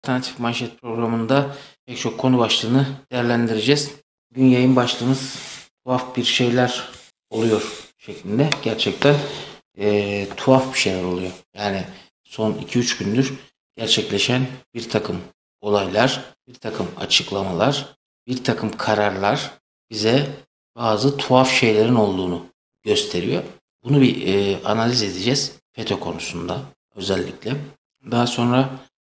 Alternatif Manşet programında pek çok konu başlığını değerlendireceğiz. Bugün yayın başlığımız tuhaf bir şeyler oluyor şeklinde. Gerçekten tuhaf bir şeyler oluyor. Yani son 2-3 gündür gerçekleşen bir takım olaylar, bir takım açıklamalar, bir takım kararlar bize bazı tuhaf şeylerin olduğunu gösteriyor. Bunu bir analiz edeceğiz FETÖ konusunda özellikle. Daha sonra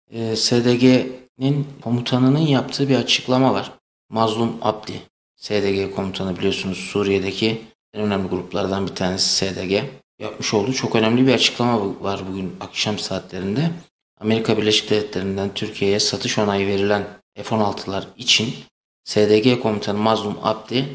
SDG'nin komutanının yaptığı bir açıklama var. Mazlum Abdi, SDG komutanı, biliyorsunuz Suriye'deki en önemli gruplardan bir tanesi SDG. Yapmış olduğu çok önemli bir açıklama var bugün akşam saatlerinde. Amerika Birleşik Devletleri'nden Türkiye'ye satış onayı verilen F-16'lar için SDG komutanı Mazlum Abdi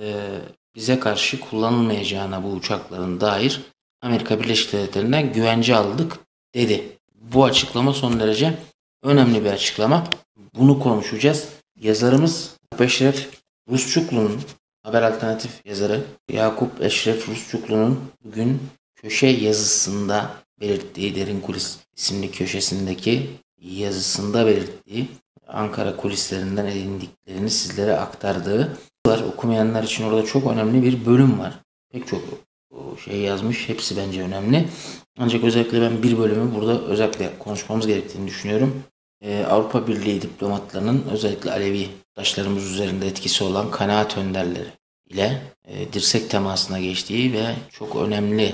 bize karşı kullanılmayacağına bu uçakların dair Amerika Birleşik Devletleri'nden güvence aldık dedi. Bu açıklama son derece önemli bir açıklama. Bunu konuşacağız. Yazarımız Eşref Rusçuklu'nun, Haber Alternatif yazarı Yakup Eşref Rusçuklu'nun bugün köşe yazısında belirttiği, Derin Kulis isimli köşesindeki yazısında belirttiği, Ankara kulislerinden edindiklerini sizlere aktardığı var. Okumayanlar için orada çok önemli bir bölüm var. Pek çok şey yazmış. Hepsi bence önemli. Ancak özellikle ben bir bölümü burada özellikle konuşmamız gerektiğini düşünüyorum. Avrupa Birliği diplomatlarının özellikle Alevi taşlarımız üzerinde etkisi olan kanaat önderleri ile dirsek temasına geçtiği ve çok önemli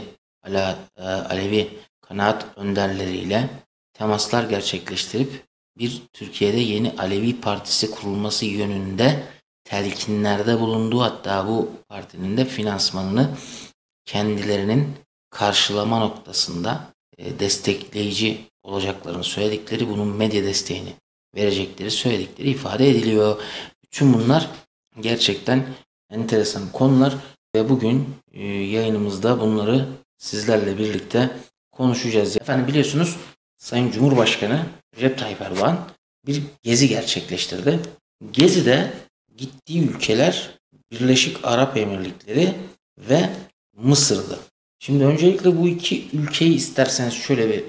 Alevi kanaat önderleriyle temaslar gerçekleştirip bir Türkiye'de yeni Alevi partisi kurulması yönünde telkinlerde bulunduğu, hatta bu partinin de finansmanını kendilerinin karşılama noktasında destekleyici olacaklarını söyledikleri, bunun medya desteğini verecekleri söyledikleri ifade ediliyor. Bütün bunlar gerçekten enteresan konular ve bugün yayınımızda bunları sizlerle birlikte konuşacağız. Efendim, biliyorsunuz Sayın Cumhurbaşkanı Recep Tayyip Erdoğan bir gezi gerçekleştirdi. Gezi'de gittiği ülkeler Birleşik Arap Emirlikleri ve Mısır'dı. Şimdi öncelikle bu iki ülkeyi isterseniz şöyle bir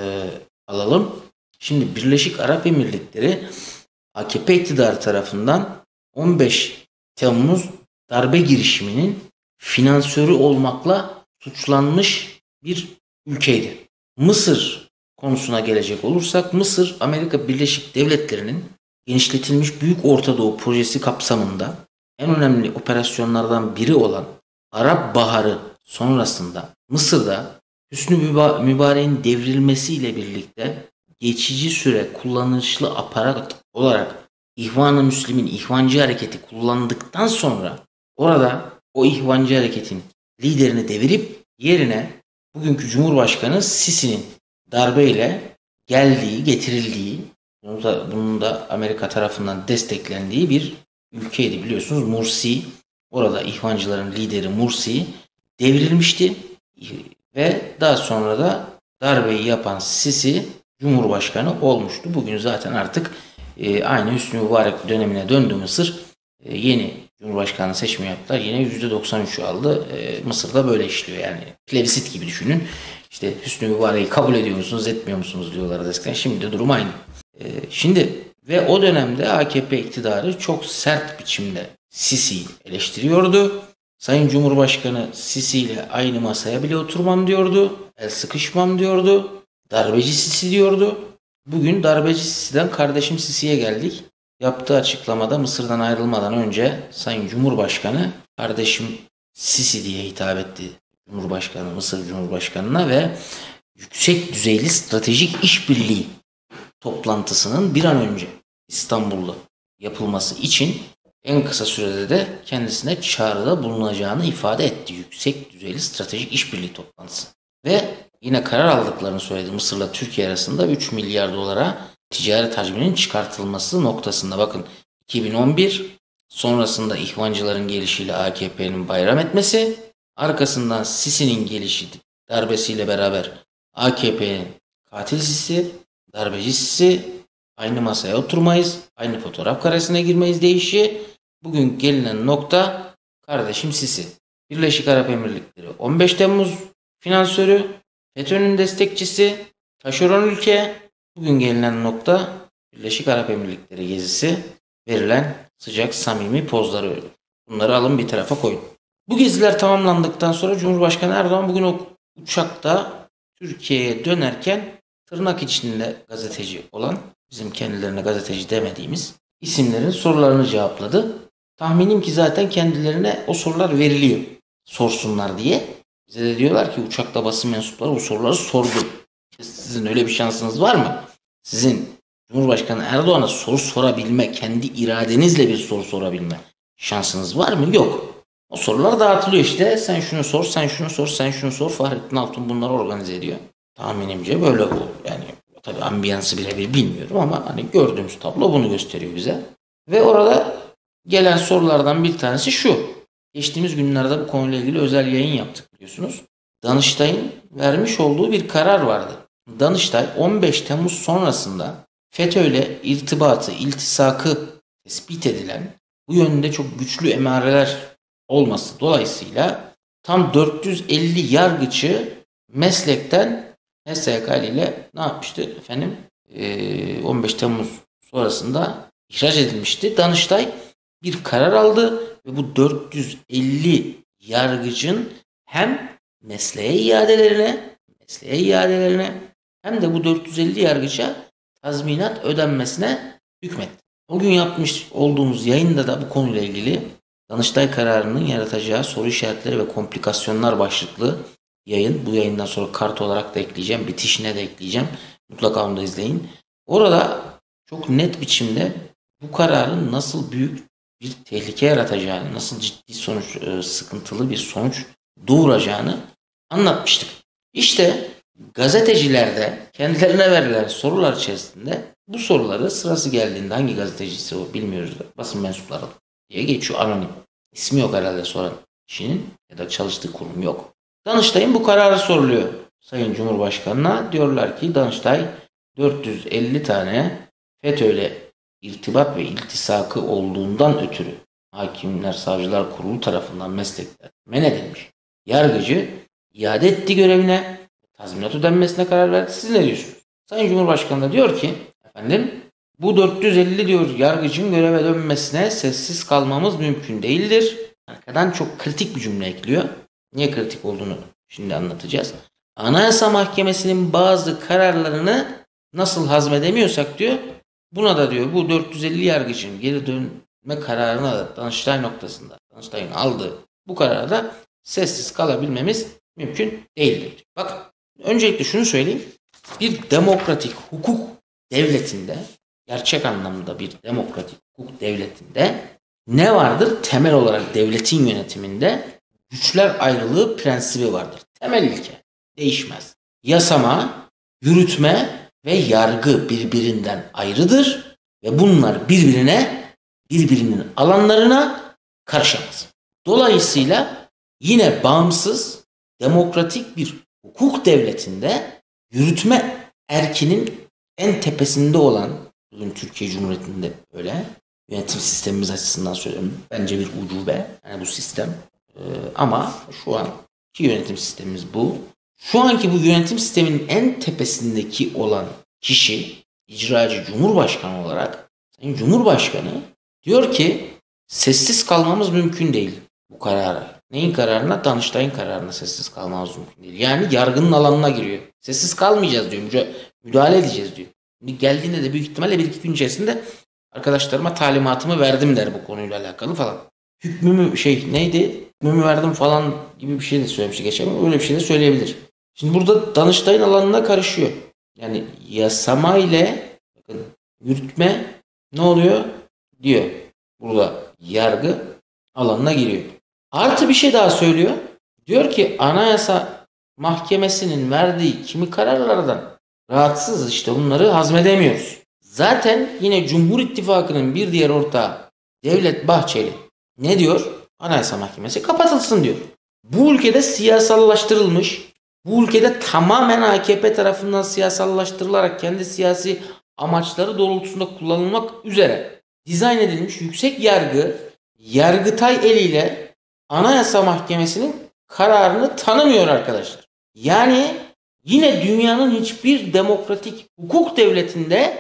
alalım. Şimdi Birleşik Arap Emirlikleri AKP iktidarı tarafından 15 Temmuz darbe girişiminin finansörü olmakla suçlanmış bir ülkeydi. Mısır konusuna gelecek olursak, Mısır Amerika Birleşik Devletleri'nin genişletilmiş Büyük Orta Doğu projesi kapsamında en önemli operasyonlardan biri olan Arap Baharı sonrasında Mısır'da Hüsnü Mübarek'in devrilmesiyle birlikte geçici süre kullanışlı aparat olarak İhvan-ı Müslim'in İhvancı Hareketi kullandıktan sonra orada o İhvancı Hareket'in liderini devirip yerine bugünkü Cumhurbaşkanı Sisi'nin darbeyle getirildiği, bunun da Amerika tarafından desteklendiği bir ülkeydi. Biliyorsunuz Mursi, orada İhvancıların lideri Mursi devrilmişti ve daha sonra da darbeyi yapan Sisi Cumhurbaşkanı olmuştu. Bugün zaten artık aynı Hüsnü Mübarek dönemine döndü Mısır. Yeni Cumhurbaşkanı seçimi yaptılar. Yine %93'ü aldı. Mısır'da böyle işliyor yani. Plebisit gibi düşünün. İşte Hüsnü Mübarek'i kabul ediyor musunuz, etmiyor musunuz diyorlar eskiden. Şimdi de durum aynı. Şimdi ve o dönemde AKP iktidarı çok sert biçimde Sisi'yi eleştiriyordu. Sayın Cumhurbaşkanı Sisi ile aynı masaya bile oturmam diyordu. El sıkışmam diyordu. Darbeci Sisi diyordu. Bugün darbeci Sisi'den kardeşim Sisi'ye geldik. Yaptığı açıklamada Mısır'dan ayrılmadan önce Sayın Cumhurbaşkanı kardeşim Sisi diye hitap etti Cumhurbaşkanı, Mısır Cumhurbaşkanı'na ve yüksek düzeyli stratejik işbirliği toplantısının bir an önce İstanbul'da yapılması için en kısa sürede de kendisine çağrıda bulunacağını ifade etti. Yüksek düzeyli stratejik işbirliği toplantısı. Ve yine karar aldıklarını söyledi. Mısır'la Türkiye arasında 3 milyar dolara ticaret hacminin çıkartılması noktasında. Bakın, 2011 sonrasında İhvancıların gelişiyle AKP'nin bayram etmesi, arkasından Sisi'nin gelişi darbesiyle beraber AKP'nin katil Sisi, darbeci Sisi, aynı masaya oturmayız, aynı fotoğraf karesine girmeyiz deyişi. Bugün gelinen nokta kardeşim Sisi. Birleşik Arap Emirlikleri 15 Temmuz finansörü, FETÖ'nün destekçisi, taşeron ülke. Bugün gelinen nokta Birleşik Arap Emirlikleri gezisi, verilen sıcak samimi pozları. Bunları alın bir tarafa koyun. Bu geziler tamamlandıktan sonra Cumhurbaşkanı Erdoğan bugün o uçakta Türkiye'ye dönerken tırnak içinde gazeteci olan, bizim kendilerine gazeteci demediğimiz isimlerin sorularını cevapladı. Tahminim ki zaten kendilerine o sorular veriliyor. Sorsunlar diye. Bize de diyorlar ki uçakta basın mensupları bu soruları sordu. Sizin öyle bir şansınız var mı? Sizin Cumhurbaşkanı Erdoğan'a soru sorabilme, kendi iradenizle bir soru sorabilme şansınız var mı? Yok. O sorular dağıtılıyor işte. Sen şunu sor, sen şunu sor, sen şunu sor. Fahrettin Altun bunları organize ediyor. Tahminimce böyle bu. Yani tabii ambiyansı birebir bilmiyorum ama hani gördüğümüz tablo bunu gösteriyor bize. Ve orada gelen sorulardan bir tanesi şu. Geçtiğimiz günlerde bu konuyla ilgili özel yayın yaptık biliyorsunuz. Danıştay'ın vermiş olduğu bir karar vardı. Danıştay 15 Temmuz sonrasında FETÖ'yle irtibatı, iltisakı tespit edilen, bu yönde çok güçlü emareler olması dolayısıyla tam 450 yargıcı meslekten HSYK ile ne yapmıştı efendim? 15 Temmuz sonrasında ihraç edilmişti. Danıştay bir karar aldı ve bu 450 yargıcın hem mesleğe iadelerine hem de bu 450 yargıça tazminat ödenmesine hükmetti. O gün yapmış olduğumuz yayında da bu konuyla ilgili Danıştay kararının yaratacağı soru işaretleri ve komplikasyonlar başlıklı yayın. Bu yayından sonra kart olarak da ekleyeceğim. Bitişine de ekleyeceğim. Mutlaka onu da izleyin. Orada çok net biçimde bu kararın nasıl büyük bir tehlike yaratacağını, nasıl ciddi sıkıntılı bir sonuç doğuracağını anlatmıştık. İşte gazetecilerde kendilerine verilen sorular içerisinde bu soruları sırası geldiğinde hangi gazetecisi o bilmiyoruz da basın mensupları diye geçiyor anonim. İsmi yok herhalde soran kişinin ya da çalıştığı kurum yok. Danıştay'ın bu kararı soruluyor Sayın Cumhurbaşkanı'na. Diyorlar ki Danıştay 450 tane FETÖ'yle irtibat ve iltisakı olduğundan ötürü Hakimler Savcılar Kurulu tarafından meslekten men edilmiş yargıcı iade etti görevine, tazminat ödenmesine karar verdi. Siz ne diyorsunuz? Sayın Cumhurbaşkanı da diyor ki efendim bu 450 diyor yargıcın göreve dönmesine sessiz kalmamız mümkün değildir. Arkadan çok kritik bir cümle ekliyor. Niye kritik olduğunu şimdi anlatacağız. Anayasa Mahkemesi'nin bazı kararlarını nasıl hazmedemiyorsak diyor, buna da diyor bu 450 yargıcın geri dönme kararına da Danıştay noktasında, Danıştay'ın aldığı bu kararda sessiz kalabilmemiz mümkün değildir. Bakın öncelikle şunu söyleyeyim. Bir demokratik hukuk devletinde, gerçek anlamda bir demokratik hukuk devletinde ne vardır? Temel olarak devletin yönetiminde güçler ayrılığı prensibi vardır. Temel ilke. Değişmez. Yasama, yürütme ve yargı birbirinden ayrıdır ve bunlar birbirinin alanlarına karışamaz. Dolayısıyla yine bağımsız, demokratik bir hukuk devletinde yürütme erkinin en tepesinde olan, bugün Türkiye Cumhuriyeti'nde öyle, yönetim sistemimiz açısından söylüyorum. Bence bir ucube yani bu sistem. Ama şu anki yönetim sistemimiz bu. Şu anki bu yönetim sisteminin en tepesindeki olan kişi, icracı Cumhurbaşkanı olarak, Sayın Cumhurbaşkanı diyor ki sessiz kalmamız mümkün değil bu karara. Neyin kararına? Danıştay'ın kararına sessiz kalmamız mümkün değil. Yani yargının alanına giriyor. Sessiz kalmayacağız diyor. Müdahale edeceğiz diyor. Şimdi geldiğinde de büyük ihtimalle 1-2 gün içerisinde arkadaşlarıma talimatımı verdim der bu konuyla alakalı falan. Hükmümü hükmümü verdim falan gibi bir şey de söylemişti geçen ama öyle bir şey de söyleyebilir. Şimdi burada Danıştay'ın alanına karışıyor. Yani yasama ile bakın, yürütme ne oluyor diyor. Burada yargı alanına giriyor. Artı bir şey daha söylüyor. Diyor ki Anayasa Mahkemesi'nin verdiği kimi kararlardan rahatsızız, işte bunları hazmedemiyoruz. Zaten yine Cumhur İttifakı'nın bir diğer ortağı Devlet Bahçeli ne diyor? Anayasa Mahkemesi kapatılsın diyor. Bu ülkede siyasallaştırılmış, bu ülkede tamamen AKP tarafından siyasallaştırılarak kendi siyasi amaçları doğrultusunda kullanılmak üzere dizayn edilmiş yüksek yargı, Yargıtay eliyle Anayasa Mahkemesi'nin kararını tanımıyor arkadaşlar. Yani yine dünyanın hiçbir demokratik hukuk devletinde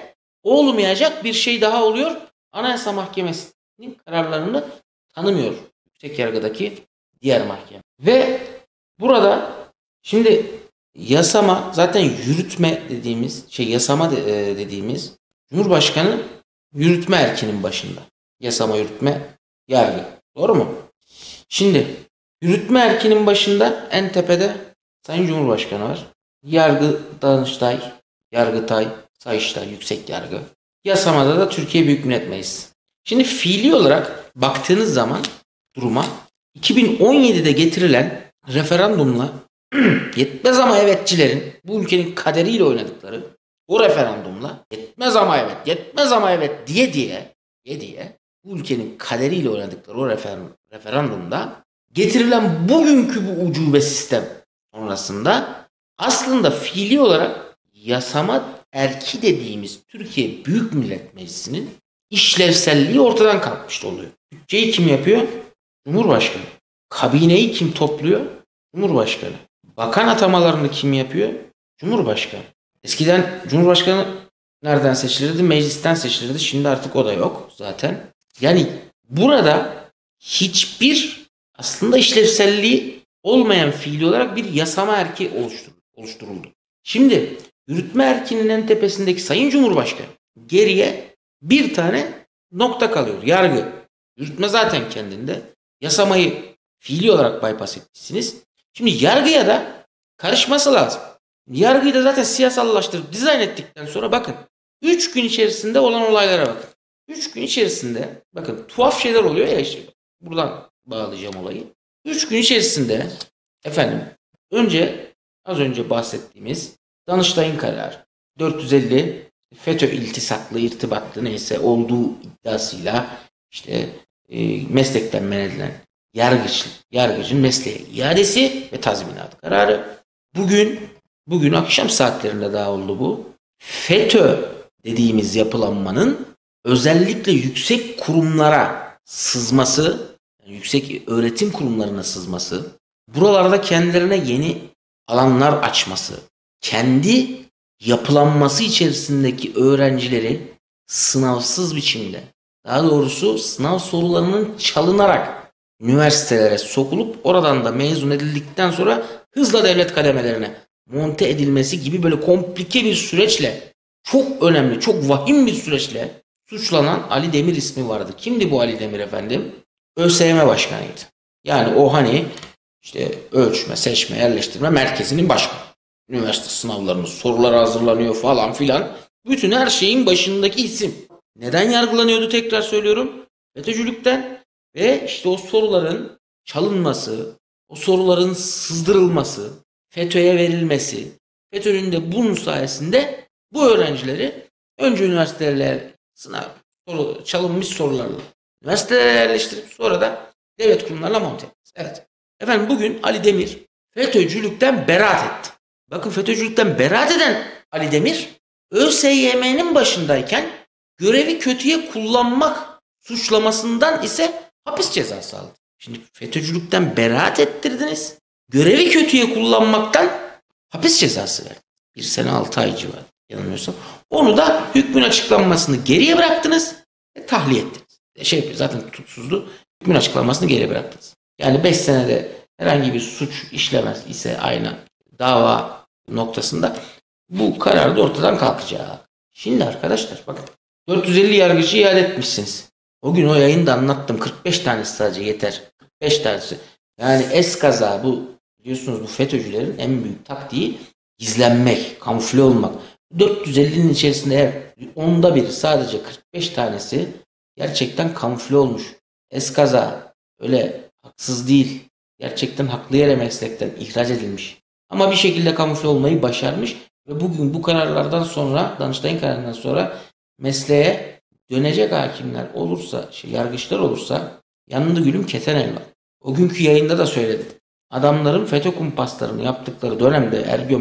olmayacak bir şey daha oluyor. Anayasa Mahkemesi'nin kararlarını tanımıyor yüksek yargıdaki diğer mahkeme. Ve burada şimdi yasama zaten yürütme dediğimiz dediğimiz Cumhurbaşkanı yürütme erkinin başında. Yasama, yürütme, yargı. Doğru mu? Şimdi yürütme erkinin başında en tepede Sayın Cumhurbaşkanı var. Yargı Danıştay, Yargıtay, Sayıştay, Yüksek Yargı. Yasamada da Türkiye Büyük Millet Meclisi. Şimdi fiili olarak baktığınız zaman duruma 2017'de getirilen referandumla yetmez ama evetçilerin bu ülkenin kaderiyle oynadıkları o referandumla yetmez ama evet, yetmez ama evet diye bu ülkenin kaderiyle oynadıkları o referandumda getirilen bugünkü bu ucube sistem sonrasında aslında fiili olarak yasama erki dediğimiz Türkiye Büyük Millet Meclisi'nin işlevselliği ortadan kalkmış oluyor. Bütçeyi kim yapıyor? Cumhurbaşkanı. Kabineyi kim topluyor? Cumhurbaşkanı. Bakan atamalarını kim yapıyor? Cumhurbaşkanı. Eskiden Cumhurbaşkanı nereden seçilirdi? Meclisten seçilirdi. Şimdi artık o da yok zaten. Yani burada hiçbir aslında işlevselliği olmayan fiili olarak bir yasama erki oluşturuldu. Şimdi yürütme erkinin en tepesindeki Sayın Cumhurbaşkanı geriye bir tane nokta kalıyor. Yargı. Yürütme zaten kendinde. Yasamayı fiili olarak bypass etmişsiniz. Şimdi yargıya da karışması lazım. Yargıyı da zaten siyasallaştırıp dizayn ettikten sonra bakın 3 gün içerisinde olan olaylara bakın. 3 gün içerisinde bakın tuhaf şeyler oluyor ya işte. Buradan bağlayacağım olayı. 3 gün içerisinde efendim az önce bahsettiğimiz Danıştay'ın kararı 450 FETÖ iltisaklı, irtibatlı neyse olduğu iddiasıyla işte meslekten men edilen yargıcın mesleğe iadesi ve tazminat kararı. Bugün akşam saatlerinde daha oldu bu. FETÖ dediğimiz yapılanmanın özellikle yüksek kurumlara sızması, yani yüksek öğretim kurumlarına sızması, buralarda kendilerine yeni alanlar açması, kendi yapılanması içerisindeki öğrencileri sınavsız biçimde, daha doğrusu sınav sorularının çalınarak üniversitelere sokulup oradan da mezun edildikten sonra hızla devlet kademelerine monte edilmesi gibi böyle komplike bir süreçle, çok önemli, çok vahim bir süreçle suçlanan Ali Demir ismi vardı. Kimdi bu Ali Demir efendim? ÖSYM başkanıydı. Yani o hani işte ölçme, seçme, yerleştirme merkezinin başkanı. Üniversite sınavlarının soruları hazırlanıyor falan filan. Bütün her şeyin başındaki isim. Neden yargılanıyordu tekrar söylüyorum? FETÖ'cülükten ve işte o soruların çalınması, o soruların sızdırılması, FETÖ'ye verilmesi, FETÖ'nün de bunun sayesinde bu öğrencileri önce üniversitelere çalınmış sorularla üniversitelere yerleştirip sonra da devlet kurumlarına monte etmesi. Evet. Efendim bugün Ali Demir FETÖ'cülükten beraat etti. Bakın FETÖ'cülükten beraat eden Ali Demir ÖSYM'nin başındayken görevi kötüye kullanmak suçlamasından ise hapis cezası aldı. Şimdi FETÖ'cülükten beraat ettirdiniz. Görevi kötüye kullanmaktan hapis cezası verdi. 1 sene 6 ay civarı yanılmıyorsam. Onu da hükmün açıklanmasını geriye bıraktınız ve tahliye ettiniz. Zaten tutuksuzdu. Hükmün açıklanmasını geriye bıraktınız. Yani 5 senede herhangi bir suç işlemez ise aynı dava noktasında bu karar da ortadan kalkacak. Şimdi arkadaşlar bakın 450 yargıcı iade etmişsiniz. O gün o yayında anlattım. 45 tanesi sadece yeter. 45 tanesi. Yani eskaza bu biliyorsunuz bu FETÖ'cülerin en büyük taktiği gizlenmek, kamufle olmak. 450'nin içerisinde onda biri sadece 45 tanesi gerçekten kamufle olmuş. Eskaza öyle haksız değil. Gerçekten haklı yere meslekten ihraç edilmiş. Ama bir şekilde kamufle olmayı başarmış ve bugün bu kararlardan sonra, Danıştay'ın kararından sonra mesleğe dönecek hakimler olursa, yargıçlar olursa yanında gülüm keten elma. O günkü yayında da söyledim. Adamların FETÖ kumpaslarını yaptıkları dönemde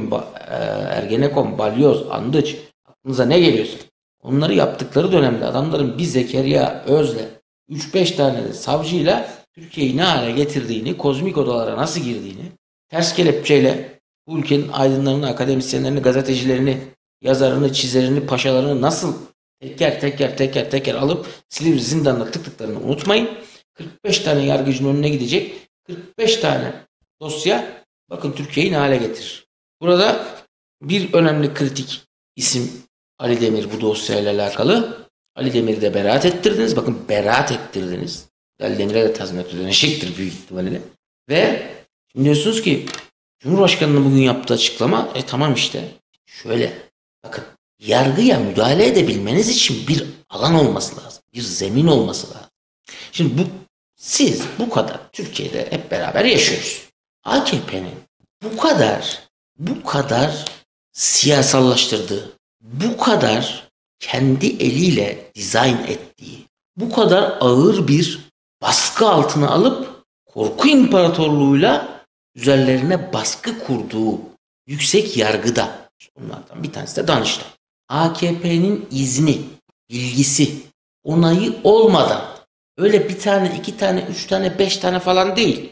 Ergenekon, Balyoz, Andıç, aklınıza ne geliyorsa onları yaptıkları dönemde adamların bir Zekeriya Öz'le 3-5 tane de savcıyla Türkiye'yi ne hale getirdiğini, kozmik odalara nasıl girdiğini, ters kelepçeyle bu ülkenin aydınlarını, akademisyenlerini, gazetecilerini, yazarını, çizerini, paşalarını nasıl teker alıp Silivri zindanına tıktıklarını unutmayın. 45 tane yargıcın önüne gidecek. 45 tane dosya bakın Türkiye'yi ne hale getirir. Burada bir önemli kritik isim Ali Demir bu dosyayla alakalı. Ali Demir'i de beraat ettirdiniz. Bakın beraat ettirdiniz. Ali Demir'e de tazminat ödenecektir büyük ihtimalle. Ve şimdi diyorsunuz ki Cumhurbaşkanı'nın bugün yaptığı açıklama tamam işte şöyle bakın yargıya müdahale edebilmeniz için bir alan olması lazım. Bir zemin olması lazım. Şimdi siz bu kadar Türkiye'de hep beraber yaşıyoruz. AKP'nin bu kadar siyasallaştırdığı, bu kadar kendi eliyle dizayn ettiği, bu kadar ağır bir baskı altına alıp korku imparatorluğuyla üzerlerine baskı kurduğu yüksek yargıda, onlardan bir tanesi de Danıştay. AKP'nin izni, bilgisi, onayı olmadan öyle bir tane, iki tane, üç tane, beş tane falan değil.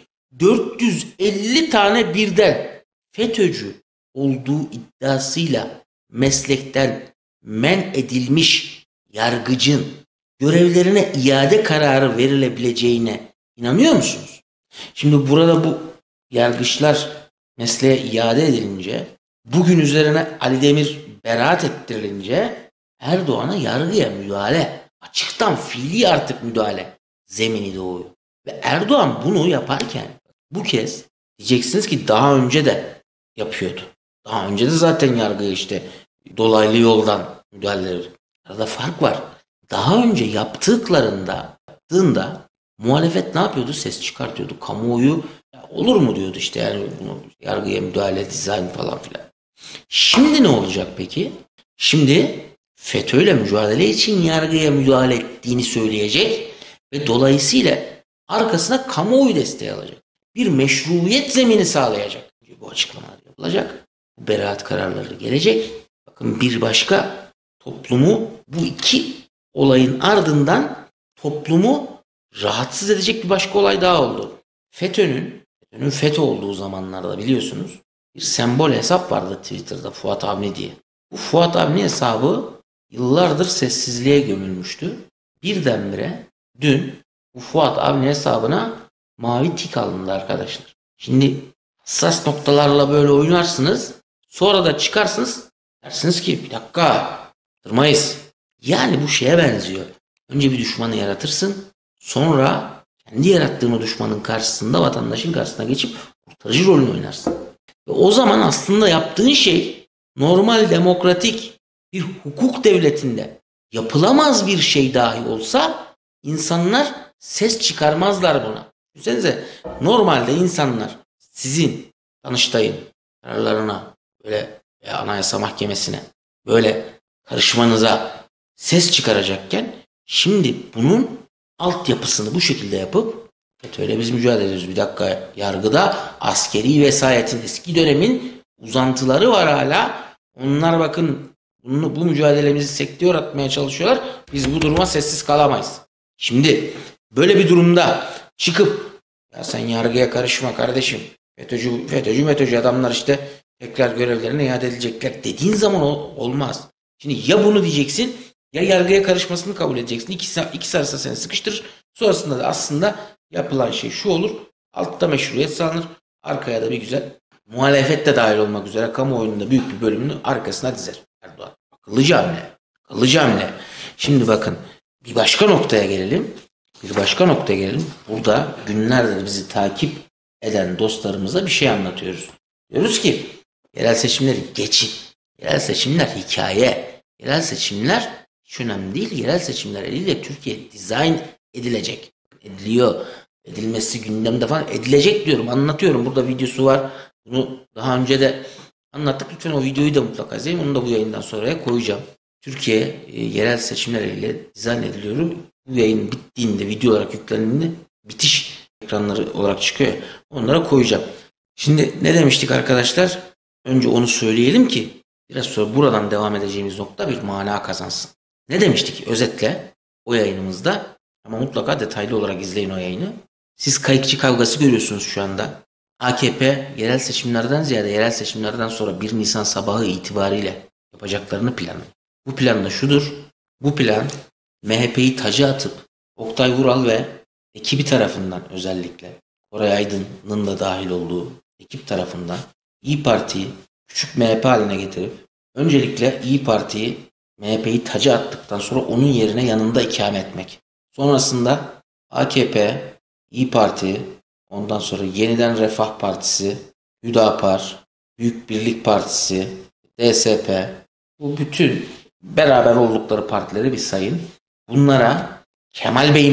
450 tane birden FETÖ'cü olduğu iddiasıyla meslekten men edilmiş yargıcın görevlerine iade kararı verilebileceğine inanıyor musunuz? Şimdi burada bu yargıçlar mesleğe iade edilince, bugün üzerine Ali Demir beraat ettirilince Erdoğan'a yargıya müdahale, açıktan fiili artık müdahale zemini doğuyor. Ve Erdoğan bunu yaparken bu kez diyeceksiniz ki daha önce de yapıyordu. Daha önce de zaten yargıya işte dolaylı yoldan müdahale. Arada fark var. Daha önce yaptığında muhalefet ne yapıyordu? Ses çıkartıyordu. Kamuoyu olur mu diyordu işte yani bunu yargıya müdahale, dizayn falan filan. Şimdi ne olacak peki? Şimdi FETÖ'yle mücadele için yargıya müdahale ettiğini söyleyecek ve dolayısıyla arkasına kamuoyu desteği alacak. Bir meşruiyet zemini sağlayacak. Bu açıklamalar yapılacak. Bu beraat kararları gelecek. Bakın bir başka toplumu bu iki olayın ardından toplumu rahatsız edecek bir başka olay daha oldu. FETÖ'nün FETÖ olduğu zamanlarda biliyorsunuz bir sembol hesap vardı Twitter'da Fuat Avni diye. Bu Fuat Avni hesabı yıllardır sessizliğe gömülmüştü. Birdenbire dün bu Fuat Avni hesabına mavi tik alındı arkadaşlar. Şimdi hassas noktalarla böyle oynarsınız. Sonra da çıkarsınız. Dersiniz ki bir dakika durmayız. Yani bu şeye benziyor. Önce bir düşmanı yaratırsın. Sonra kendi yarattığın o düşmanın karşısında vatandaşın karşısına geçip kurtarıcı rolünü oynarsın. Ve o zaman aslında yaptığın şey normal demokratik bir hukuk devletinde yapılamaz bir şey dahi olsa insanlar ses çıkarmazlar buna. Düşünsenize normalde insanlar sizin Danıştay'ın kararlarına böyle Anayasa Mahkemesi'ne böyle karışmanıza ses çıkaracakken şimdi bunun altyapısını bu şekilde yapıp FETÖ'yle biz mücadele ediyoruz. Bir dakika yargıda askeri vesayetin eski dönemin uzantıları var hala. Onlar bakın bu mücadelemizi sekteye atmaya çalışıyorlar. Biz bu duruma sessiz kalamayız. Şimdi böyle bir durumda çıkıp ya sen yargıya karışma kardeşim. FETÖ'cü adamlar işte tekrar görevlerine iade edilecekler dediğin zaman olmaz. Şimdi ya bunu diyeceksin ya yargıya karışmasını kabul edeceksin. İkisi arasında seni sıkıştırır. Sonrasında da aslında yapılan şey şu olur. Altta meşruiyet sağlanır. Arkaya da bir güzel muhalefet de dahil olmak üzere kamuoyunun da büyük bir bölümünü arkasına dizer Erdoğan. Akıllıca hamle. Akıllıca hamle. Şimdi bakın bir başka noktaya gelelim. Burada günlerdir bizi takip eden dostlarımıza bir şey anlatıyoruz. Diyoruz ki yerel seçimleri geçin. Yerel seçimler hikaye. Yerel seçimler hiç önemli değil. Yerel seçimler eliyle Türkiye dizayn edilecek. Ediliyor. Edilmesi gündemde falan edilecek diyorum. Anlatıyorum. Burada videosu var. Bunu daha önce de anlattık. Lütfen o videoyu da mutlaka izleyin. Onu da bu yayından sonraya koyacağım. Türkiye yerel seçimler eliyle dizayn ediliyor. Bu yayın bittiğinde video olarak yüklendiğinde bitiş ekranları olarak çıkıyor. Onlara koyacağım. Şimdi ne demiştik arkadaşlar? Önce onu söyleyelim ki biraz sonra buradan devam edeceğimiz nokta bir mana kazansın. Ne demiştik özetle o yayınımızda ama mutlaka detaylı olarak izleyin o yayını. Siz kayıkçı kavgası görüyorsunuz şu anda. AKP yerel seçimlerden ziyade yerel seçimlerden sonra 1 Nisan sabahı itibariyle yapacaklarını planlıyor. Bu plan da şudur. Bu plan MHP'yi taca atıp Oktay Vural ve ekibi tarafından, özellikle Koray Aydın'ın da dahil olduğu ekip tarafından İYİ Parti'yi küçük MHP haline getirip öncelikle İYİ Parti'yi, MHP'yi taca attıktan sonra onun yerine yanında ikame etmek. Sonrasında AKP, İYİ Parti, ondan sonra Yeniden Refah Partisi, Hüdapar, Büyük Birlik Partisi, DSP, bu bütün beraber oldukları partileri bir sayın. Bunlara Kemal Bey'in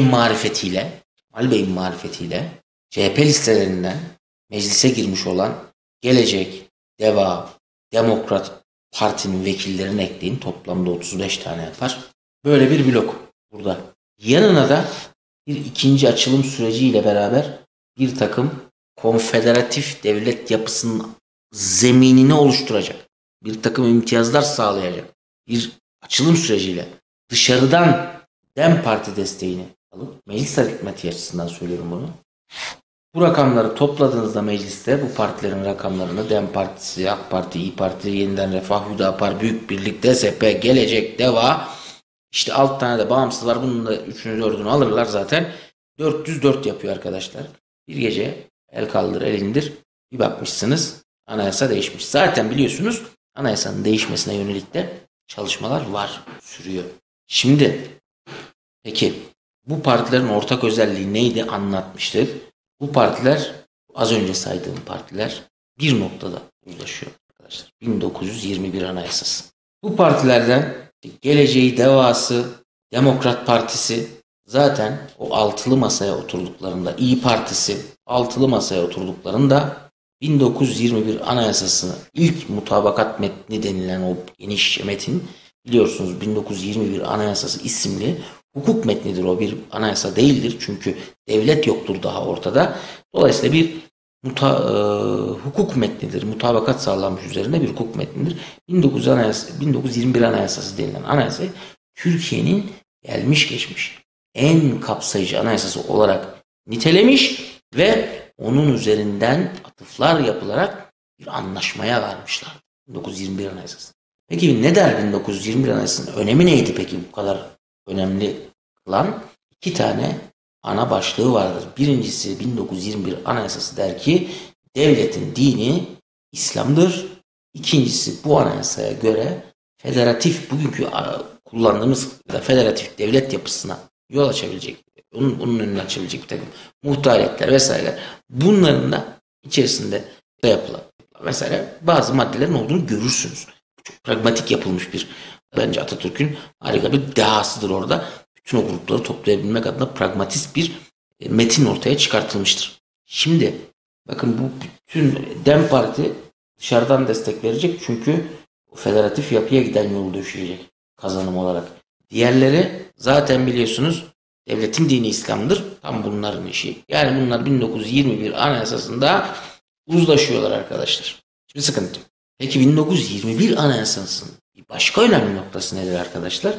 marifetiyle CHP listelerinden meclise girmiş olan Gelecek, Deva, Demokrat Parti'nin vekillerini ekleyin. Toplamda 35 tane yapar. Böyle bir blok burada. Yanına da bir ikinci açılım süreciyle beraber bir takım konfederatif devlet yapısının zeminini oluşturacak, bir takım imtiyazlar sağlayacak bir açılım süreciyle dışarıdan DEM Parti desteğini alıp, meclis aritmetiği açısından söylüyorum bunu. Bu rakamları topladığınızda mecliste, bu partilerin rakamlarını, DEM Partisi, AK Parti, İYİ Parti, Yeniden Refah, Hüdapar, Büyük Birlik, DSP, Gelecek, Deva, işte 6 tane de bağımsız var. Bunun da 3'ünü 4'ünü alırlar zaten. 404 yapıyor arkadaşlar. Bir gece el kaldır el indir bir bakmışsınız anayasa değişmiş. Zaten biliyorsunuz anayasanın değişmesine yönelik de çalışmalar var, sürüyor. Şimdi peki bu partilerin ortak özelliği neydi, anlatmıştık. Bu partiler, az önce saydığım partiler bir noktada uzlaşıyor arkadaşlar. 1921 Anayasası. Bu partilerden Geleceği, Devası, Demokrat Partisi zaten o altılı masaya oturduklarında, İYİ Partisi altılı masaya oturduklarında 1921 Anayasası'nı, ilk mutabakat metni denilen o geniş metin, biliyorsunuz 1921 Anayasası isimli hukuk metnidir, o bir anayasa değildir. Çünkü devlet yoktur daha ortada. Dolayısıyla bir hukuk metnidir. Mutabakat sağlanmış üzerine bir hukuk metnidir. 1921 Anayasası denilen anayasayı Türkiye'nin gelmiş geçmiş en kapsayıcı anayasası olarak nitelemiş ve onun üzerinden atıflar yapılarak bir anlaşmaya varmışlar. 1921 Anayasası. Peki ne der 1921 Anayasası'nın önemi neydi peki bu kadar önemli kılan? 2 tane ana başlığı vardır. Birincisi, 1921 Anayasası der ki devletin dini İslam'dır. İkincisi, bu anayasaya göre federatif, bugünkü kullandığımız federatif devlet yapısına yol açabilecek, onun önünü açabilecek bir takım muhtariyetler vesaire, bunların da içerisinde yapılan mesela bazı maddelerin olduğunu görürsünüz. Çok pragmatik yapılmış bir, bence Atatürk'ün harika bir dehasıdır orada. Bütün o grupları toplayabilmek adına pragmatist bir metin ortaya çıkartılmıştır. Şimdi bakın, bu bütün DEM Parti dışarıdan destek verecek çünkü federatif yapıya giden yolu döşeyecek kazanım olarak. Diğerleri zaten biliyorsunuz devletin dini İslam'dır. Tam bunların işi. Yani bunlar 1921 Anayasası'nda uzlaşıyorlar arkadaşlar. Şimdi sıkıntı. Peki 1921 Anayasası'nın bir başka önemli noktası nedir arkadaşlar?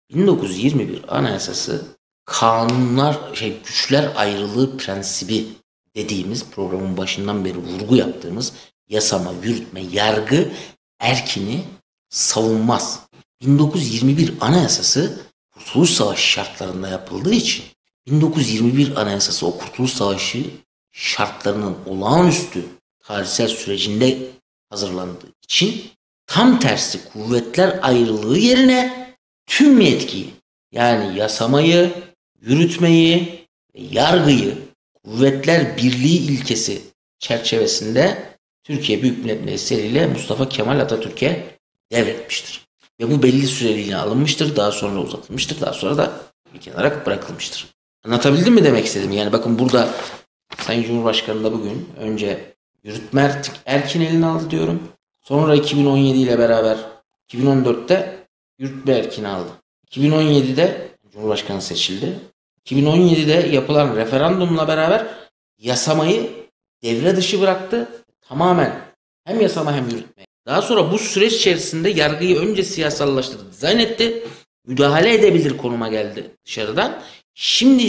1921 Anayasası kanunlar, güçler ayrılığı prensibi dediğimiz, programın başından beri vurgu yaptığımız yasama, yürütme, yargı erkini savunmaz. 1921 Anayasası Kurtuluş Savaşı şartlarında yapıldığı için 1921 Anayasası o Kurtuluş Savaşı şartlarının olağanüstü tarihsel sürecinde hazırlandığı için tam tersi, kuvvetler ayrılığı yerine tüm yetkiyi, yani yasamayı, yürütmeyi ve yargıyı kuvvetler birliği ilkesi çerçevesinde Türkiye Büyük Millet Meclisi ile Mustafa Kemal Atatürk'e devretmiştir. Ve bu belli süreliğine alınmıştır, daha sonra uzatılmıştır, daha sonra da bir kenara bırakılmıştır. Anlatabildim mi demek istedim? Yani bakın, burada Sayın Cumhurbaşkanı da bugün önce yürütme erkin eline aldı diyorum. Sonra 2017 ile beraber 2014'te yürütme erkini aldı. 2017'de Cumhurbaşkanı seçildi. 2017'de yapılan referandumla beraber yasamayı devre dışı bıraktı. Tamamen hem yasama hem yürütme. Daha sonra bu süreç içerisinde yargıyı önce siyasallaştırdı, dizayn etti. Müdahale edebilir konuma geldi dışarıdan. Şimdi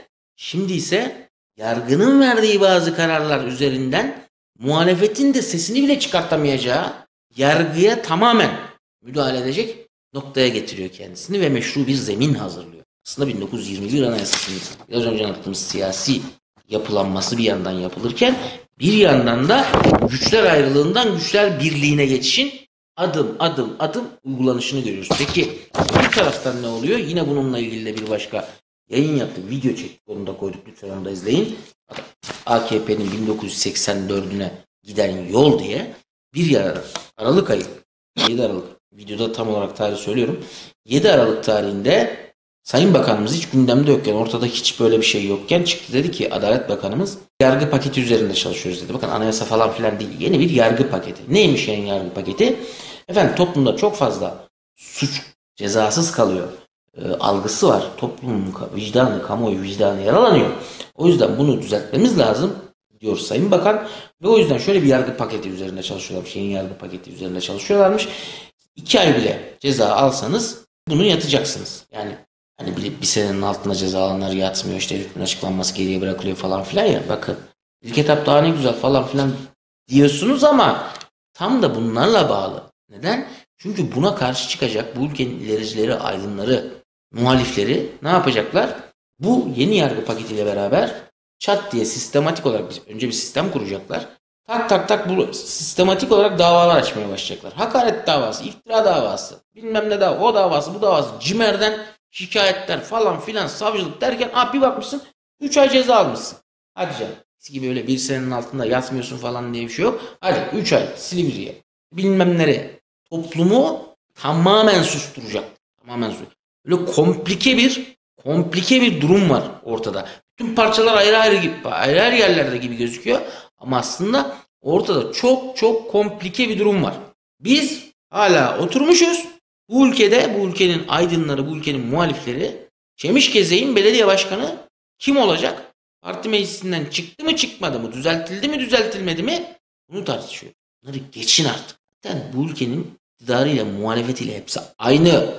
ise yargının verdiği bazı kararlar üzerinden muhalefetin de sesini bile çıkartamayacağı yargıya tamamen müdahale edecek noktaya getiriyor kendisini ve meşru bir zemin hazırlıyor. Aslında 1921 Anayasası'nın biraz önce anlattığımız siyasi yapılanması bir yandan yapılırken bir yandan da güçler ayrılığından güçler birliğine geçişin adım adım uygulanışını görüyoruz. Peki bir taraftan ne oluyor? Yine bununla ilgili de bir başka yayın yaptık, video çektik, onu da koyduk, lütfen onu da izleyin. AKP'nin 1984'üne giden yol diye bir Aralık ayı, 7 Aralık, videoda tam olarak tarih söylüyorum. 7 Aralık tarihinde Sayın Bakanımız hiç gündemde yokken, ortada hiç böyle bir şey yokken çıktı, dedi ki Adalet Bakanımız yargı paketi üzerinde çalışıyoruz dedi. Bakın anayasa falan filan değil, yeni bir yargı paketi. Neymiş yeni yargı paketi? Efendim toplumda çok fazla suç cezasız kalıyor algısı var. Toplumun vicdanı, kamuoyu vicdanı yaralanıyor. O yüzden bunu düzeltmemiz lazım diyor Sayın Bakan. Ve o yüzden şöyle bir yargı paketi üzerinde çalışıyorlarmış. Yeni yargı paketi üzerinde çalışıyorlarmış. 2 ay bile ceza alsanız bunu yatacaksınız. Yani hani bir senenin altında ceza alanlar yatmıyor, işte hükmün açıklanması geriye bırakılıyor falan filan ya. Bakın ilk etap daha ne güzel falan filan diyorsunuz ama tam da bunlarla bağlı. Neden? Çünkü buna karşı çıkacak bu ülkenin ilericileri, aydınları, muhalifleri ne yapacaklar? Bu yeni yargı paketiyle beraber çat diye sistematik olarak önce bir sistem kuracaklar. Tak bu sistematik olarak davalar açmaya başlayacaklar. Hakaret davası, iftira davası, bilmem ne davası, o davası, bu davası, CİMER'den şikayetler falan filan, savcılık derken bir bakmışsın 3 ay ceza almışsın. Hadi canım. Gibi öyle bir senenin altında yatmıyorsun falan diye bir şey yok. Hadi 3 ay Silivri'ye, bilmem nereye. Toplumu tamamen susturacak. Tamamen susturacak. Böyle komplike bir durum var ortada. Bütün parçalar ayrı yerlerde gibi gözüküyor. Ama aslında ortada çok komplike bir durum var. Biz hala oturmuşuz. Bu ülkede, bu ülkenin aydınları, bu ülkenin muhalifleri, Çemişgezeğin belediye başkanı kim olacak? Parti meclisinden çıktı mı çıkmadı mı? Düzeltildi mi düzeltilmedi mi? Bunu tartışıyor. Bunları geçin artık. Zaten bu ülkenin iktidarıyla muhalefetiyle hepsi aynı.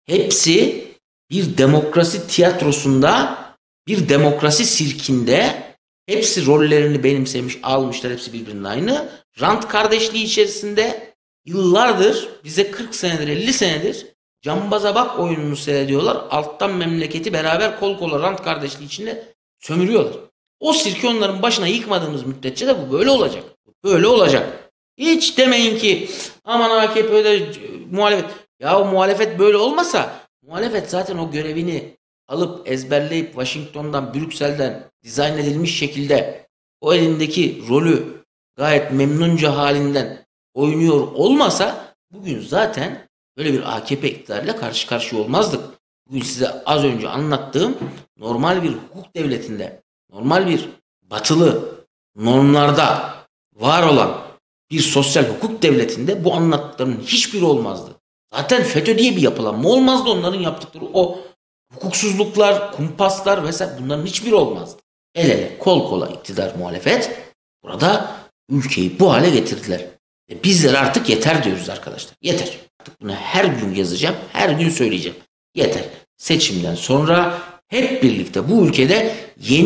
Hepsi bir demokrasi tiyatrosunda, bir demokrasi sirkinde, hepsi rollerini benimsemiş, almışlar, hepsi birbirinin aynı. Rant kardeşliği içerisinde yıllardır, bize 40 senedir, 50 senedir cambaza bak oyununu seyrediyorlar. Alttan memleketi beraber kol kola rant kardeşliği içinde sömürüyorlar. O sirki onların başına yıkmadığımız müddetçe de bu böyle olacak. Böyle olacak. Hiç demeyin ki aman AKP'de muhalefet. Ya o muhalefet böyle olmasa, muhalefet zaten o görevini alıp ezberleyip Washington'dan, Brüksel'den dizayn edilmiş şekilde o elindeki rolü gayet memnunca halinden oynuyor olmasa bugün zaten böyle bir AKP iktidarıyla karşı karşıya olmazdık. Bugün size az önce anlattığım normal bir hukuk devletinde, normal bir batılı normlarda var olan bir sosyal hukuk devletinde bu anlattıklarının hiçbiri olmazdı. Zaten FETÖ diye bir yapılanma olmazdı, onların yaptıkları o hukuksuzluklar, kumpaslar vesaire, bunların hiçbiri olmazdı. El ele, kol kola iktidar muhalefet burada ülkeyi bu hale getirdiler. Bizler artık yeter diyoruz arkadaşlar. Yeter. Artık bunu her gün yazacağım, her gün söyleyeceğim. Yeter. Seçimden sonra hep birlikte bu ülkede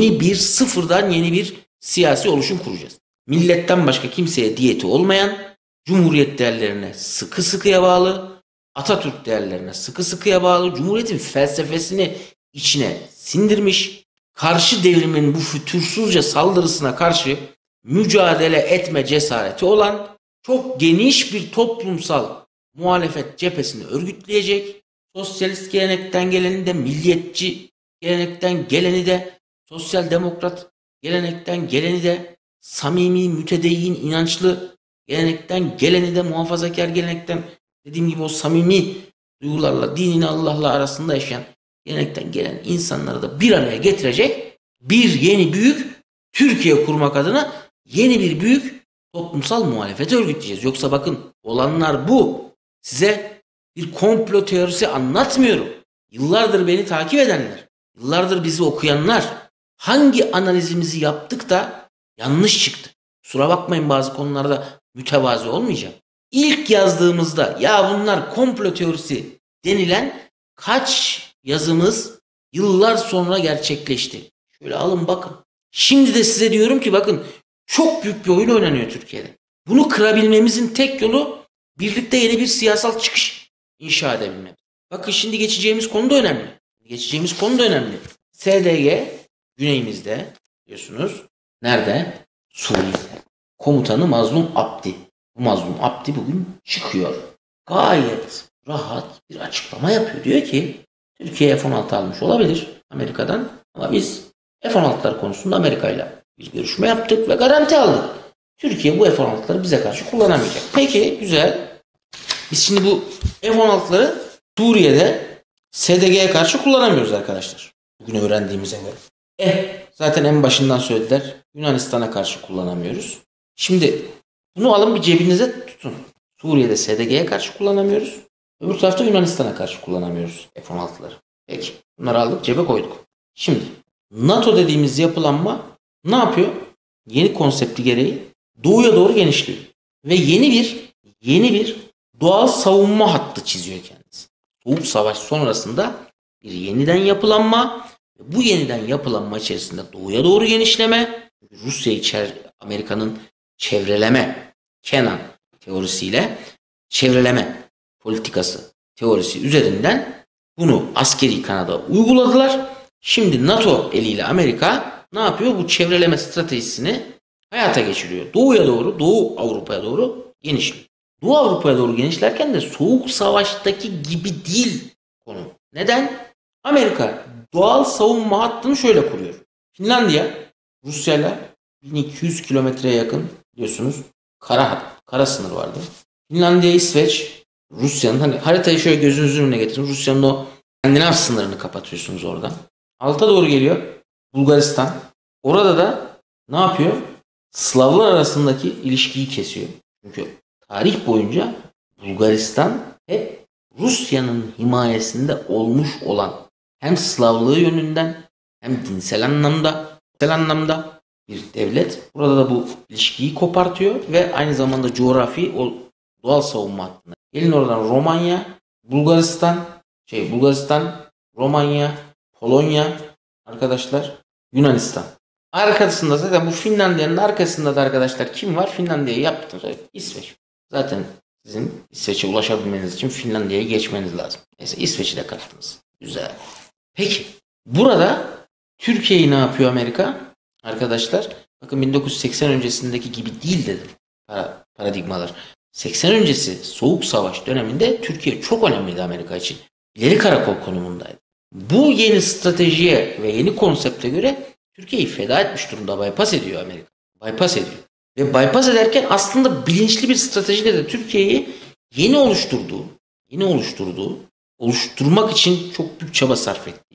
sıfırdan yeni bir siyasi oluşum kuracağız. Milletten başka kimseye diyeti olmayan, Cumhuriyet değerlerine sıkı sıkıya bağlı, Atatürk değerlerine sıkı sıkıya bağlı, Cumhuriyet'in felsefesini içine sindirmiş, karşı devrimin bu fütursuzca saldırısına karşı mücadele etme cesareti olan, çok geniş bir toplumsal muhalefet cephesini örgütleyecek, sosyalist gelenekten geleni de, milliyetçi gelenekten geleni de, sosyal demokrat gelenekten geleni de, samimi, mütedeyyin, inançlı gelenekten geleni de, muhafazakar gelenekten, dediğim gibi o samimi duygularla, dinini Allah'la arasında yaşayan gelenekten gelen insanları da bir araya getirecek bir yeni büyük Türkiye kurmak adına yeni bir büyük toplumsal muhalefeti örgütleyeceğiz. Yoksa bakın olanlar bu. Size bir komplo teorisi anlatmıyorum. Yıllardır beni takip edenler, yıllardır bizi okuyanlar, hangi analizimizi yaptık da yanlış çıktı. Kusura bakmayın, bazı konularda mütevazi olmayacağım. İlk yazdığımızda ya bunlar komplo teorisi denilen kaç yazımız yıllar sonra gerçekleşti. Şöyle alın bakın. Şimdi de size diyorum ki bakın, çok büyük bir oyun oynanıyor Türkiye'de. Bunu kırabilmemizin tek yolu birlikte yeni bir siyasal çıkış inşa edebilmemiz. Bakın şimdi geçeceğimiz konu da önemli. SDG güneyimizde diyorsunuz. Nerede? Suriye'de. Komutanı Mazlum Abdi. Bu Mazlum Abdi bugün çıkıyor. Gayet rahat bir açıklama yapıyor. Diyor ki Türkiye F-16 almış olabilir Amerika'dan ama biz F-16'lar konusunda Amerika'yla bir görüşme yaptık ve garanti aldık. Türkiye bu F-16'ları bize karşı kullanamayacak. Peki güzel. Biz şimdi bu F-16'ları Suriye'de SDG'ye karşı kullanamıyoruz arkadaşlar. Bugün öğrendiğimize göre. Zaten en başından söylediler. Yunanistan'a karşı kullanamıyoruz. Şimdi bunu alın bir cebinize tutun. Suriye'de SDG'ye karşı kullanamıyoruz. Öbür tarafta Yunanistan'a karşı kullanamıyoruz F-16'ları. Peki. Bunları aldık cebe koyduk. Şimdi NATO dediğimiz yapılanma ne yapıyor? Yeni konsepti gereği doğuya doğru genişliyor. Ve yeni bir doğal savunma hattı çiziyor kendisi. Soğuk Savaş sonrasında bir yeniden yapılanma ve bu yeniden yapılanma içerisinde doğuya doğru genişleme, Rusya Amerika'nın çevreleme, Kenan teorisiyle çevreleme politikası teorisi üzerinden bunu askeri kanada uyguladılar. Şimdi NATO eliyle Amerika ne yapıyor? Bu çevreleme stratejisini hayata geçiriyor. Doğuya doğru, Doğu Avrupa'ya doğru genişliyor. Doğu Avrupa'ya doğru genişlerken de Soğuk Savaş'taki gibi değil konu. Neden? Amerika doğal savunma hattını şöyle kuruyor. Finlandiya, Rusya'yla 1200 kilometreye yakın biliyorsunuz kara sınır vardı. Finlandiya, İsveç, Rusya'nın hani haritayı şöyle gözünüzün önüne getirin. Rusya'nın o Skandinav sınırını kapatıyorsunuz oradan. Alta doğru geliyor Bulgaristan. Orada da ne yapıyor? Slavlar arasındaki ilişkiyi kesiyor. Çünkü tarih boyunca Bulgaristan hep Rusya'nın himayesinde olmuş olan hem Slavlığı yönünden hem dinsel anlamda bir devlet. Burada da bu ilişkiyi kopartıyor ve aynı zamanda coğrafi o doğal savunma hattına. Gelin oradan Bulgaristan, Romanya, Polonya, arkadaşlar Yunanistan. Arkasında zaten bu Finlandiya'nın arkasında da arkadaşlar kim var? Finlandiya'yı yaptınız. İsveç. Zaten sizin İsveç'e ulaşabilmeniz için Finlandiya'ya geçmeniz lazım. Neyse İsveç'i de kattınız. Güzel. Peki burada Türkiye'yi ne yapıyor Amerika? Arkadaşlar bakın 1980 öncesindeki gibi değil dedim paradigmalar. 80 öncesi Soğuk Savaş döneminde Türkiye çok önemliydi Amerika için. İleri karakol konumundaydı. Bu yeni stratejiye ve yeni konsepte göre Türkiye'yi feda etmiş durumda. Bypass ediyor Amerika. Bypass ediyor. Ve bypass ederken aslında bilinçli bir stratejiyle de Türkiye'yi oluşturmak için çok büyük çaba sarf etti.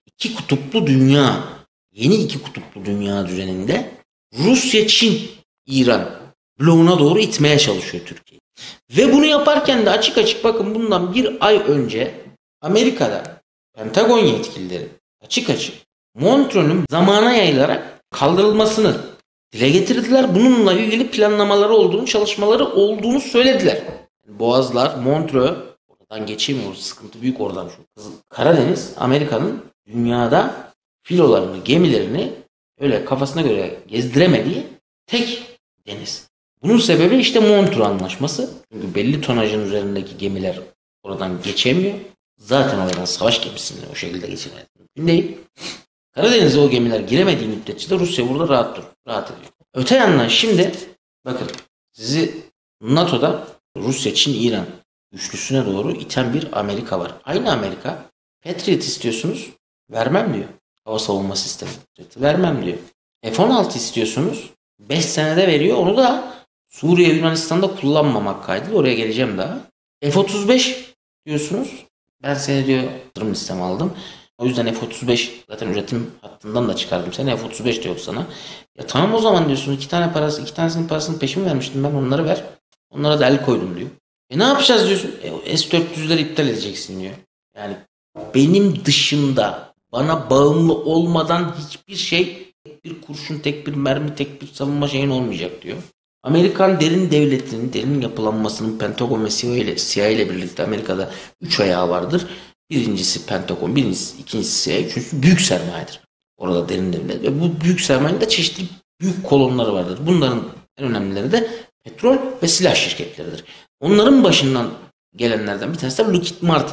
Yeni iki kutuplu dünya düzeninde Rusya, Çin, İran bloğuna doğru itmeye çalışıyor Türkiye. Ve bunu yaparken de açık bakın bundan bir ay önce Amerika'da Pentagon yetkilileri açık Montreux'un zamana yayılarak kaldırılmasını dile getirdiler. Bununla ilgili çalışmaları olduğunu söylediler. Boğazlar, Montreux oradan geçemiyoruz. Sıkıntı büyük oradan. Karadeniz, Amerika'nın dünyada filolarını, gemilerini öyle kafasına göre gezdiremediği tek deniz. Bunun sebebi işte Montreux Anlaşması. Çünkü belli tonajın üzerindeki gemiler oradan geçemiyor. Zaten oradan savaş gemisini o şekilde geçirmek mümkün değil. Karadeniz'e o gemiler giremediği müddetçe de Rusya burada rahat ediyor. Öte yandan şimdi bakın sizi NATO'da Rusya, Çin, İran üçlüsüne doğru iten bir Amerika var. Aynı Amerika Patriot istiyorsunuz vermem diyor. Hava savunma sistemi vermem diyor. F-16 istiyorsunuz 5 senede veriyor. Onu da Suriye, Yunanistan'da kullanmamak kaydıyla oraya geleceğim daha. F-35 diyorsunuz. Ben seni diyor yatırım listeme aldım. O yüzden F-35 zaten üretim hattından da çıkardım seni. F-35 diyor sana. Ya tamam o zaman diyorsun iki tanesinin parasını peşin vermiştim ben onları ver. Onlara da el koydum diyor. Ne yapacağız diyorsun. S-400'leri iptal edeceksin diyor. Yani benim dışında bana bağımlı olmadan hiçbir şey tek bir kurşun, tek bir mermi, tek bir savunma şeyin olmayacak diyor. Amerikan derin devletinin, derin yapılanmasının Pentagon ve CIA ile birlikte Amerika'da 3 ayağı vardır. Birincisi Pentagon, ikincisi CIA, üçüncüsü büyük sermayedir. Orada derin devlet ve bu büyük sermayenin de çeşitli büyük kolonları vardır. Bunların en önemlileri de petrol ve silah şirketleridir. Onların başından gelenlerden bir tanesi de Lockheed Martin'dir.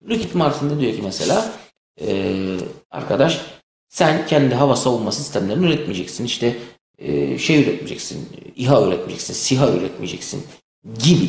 Lockheed Martin de diyor ki mesela arkadaş sen kendi hava savunma sistemlerini üretmeyeceksin. İşte şey üretmeyeceksin. İHA üretmeyeceksin. SİHA üretmeyeceksin gibi.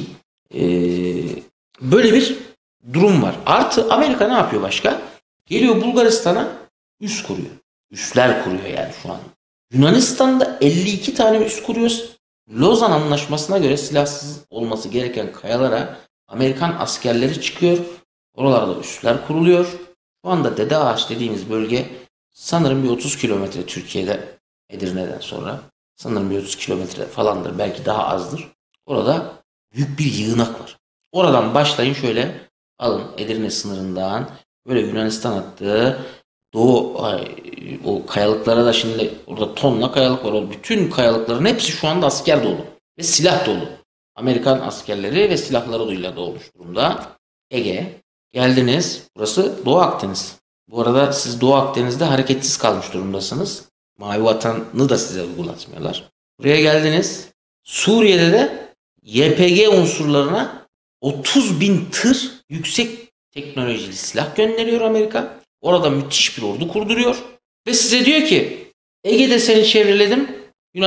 Böyle bir durum var. Artı Amerika ne yapıyor başka? Geliyor Bulgaristan'a üs kuruyor. Üsler kuruyor yani şu an. Yunanistan'da 52 tane üs kuruyor. Lozan Anlaşması'na göre silahsız olması gereken kayalara Amerikan askerleri çıkıyor. Oralarda üsler kuruluyor. Şu anda Dede Ağaç dediğimiz bölge sanırım bir 30 kilometre Türkiye'de, Edirne'den sonra. Sanırım bir 30 kilometre falandır. Belki daha azdır. Orada büyük bir yığınak var. Oradan başlayın şöyle. Alın Edirne sınırından böyle Yunanistan attığı Doğu o kayalıklara da şimdi orada tonla kayalık var. O bütün kayalıkların hepsi şu anda asker dolu ve silah dolu. Amerikan askerleri ve silahlarıyla dolmuş durumda. Ege geldiniz. Burası Doğu Akdeniz. Bu arada siz Doğu Akdeniz'de hareketsiz kalmış durumdasınız. Mavi vatanı da size uygulatmıyorlar. Buraya geldiniz. Suriye'de de YPG unsurlarına 30 bin tır yüksek teknolojili silah gönderiyor Amerika. Orada müthiş bir ordu kurduruyor. Ve size diyor ki Ege'de seni çevreledim.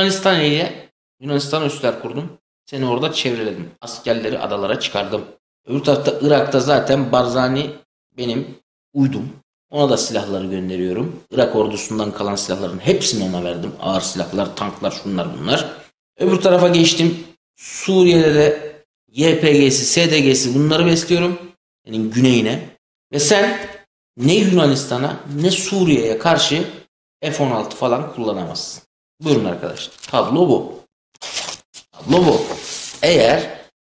Yunanistan üsler kurdum. Seni orada çevreledim. Askerleri adalara çıkardım. Öbür tarafta Irak'ta zaten Barzani benim uydum. Ona da silahları gönderiyorum. Irak ordusundan kalan silahların hepsini ona verdim. Ağır silahlar, tanklar, şunlar bunlar. Öbür tarafa geçtim. Suriye'de de YPG'si, SDG'si bunları besliyorum. Yani güneyine. Ve sen ne Yunanistan'a ne Suriye'ye karşı F-16 falan kullanamazsın. Buyurun arkadaşlar. Tablo bu. Tablo bu. Eğer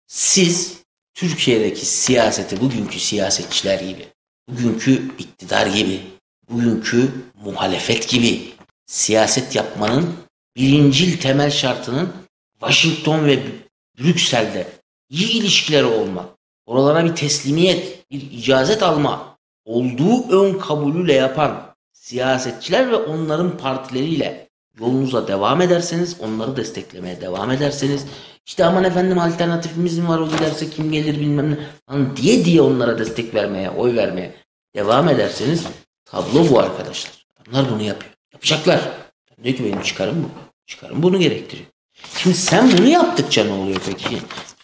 siz Türkiye'deki siyaseti bugünkü siyasetçiler gibi, bugünkü iktidar gibi, bugünkü muhalefet gibi siyaset yapmanın birincil temel şartının Washington ve Brüksel'de iyi ilişkileri olmak, oralara bir teslimiyet, bir icazet alma olduğu ön kabulüyle yapan siyasetçiler ve onların partileriyle yolunuza devam ederseniz, onları desteklemeye devam ederseniz, işte aman efendim alternatifimiz mi var, o giderse kim gelir bilmem ne diye onlara destek vermeye, oy vermeye devam ederseniz tablo bu arkadaşlar. Onlar bunu yapıyor. Yapacaklar. Diyor ki benim çıkarım bu. Çıkarım bunu gerektiriyor. Şimdi sen bunu yaptıkça ne oluyor peki?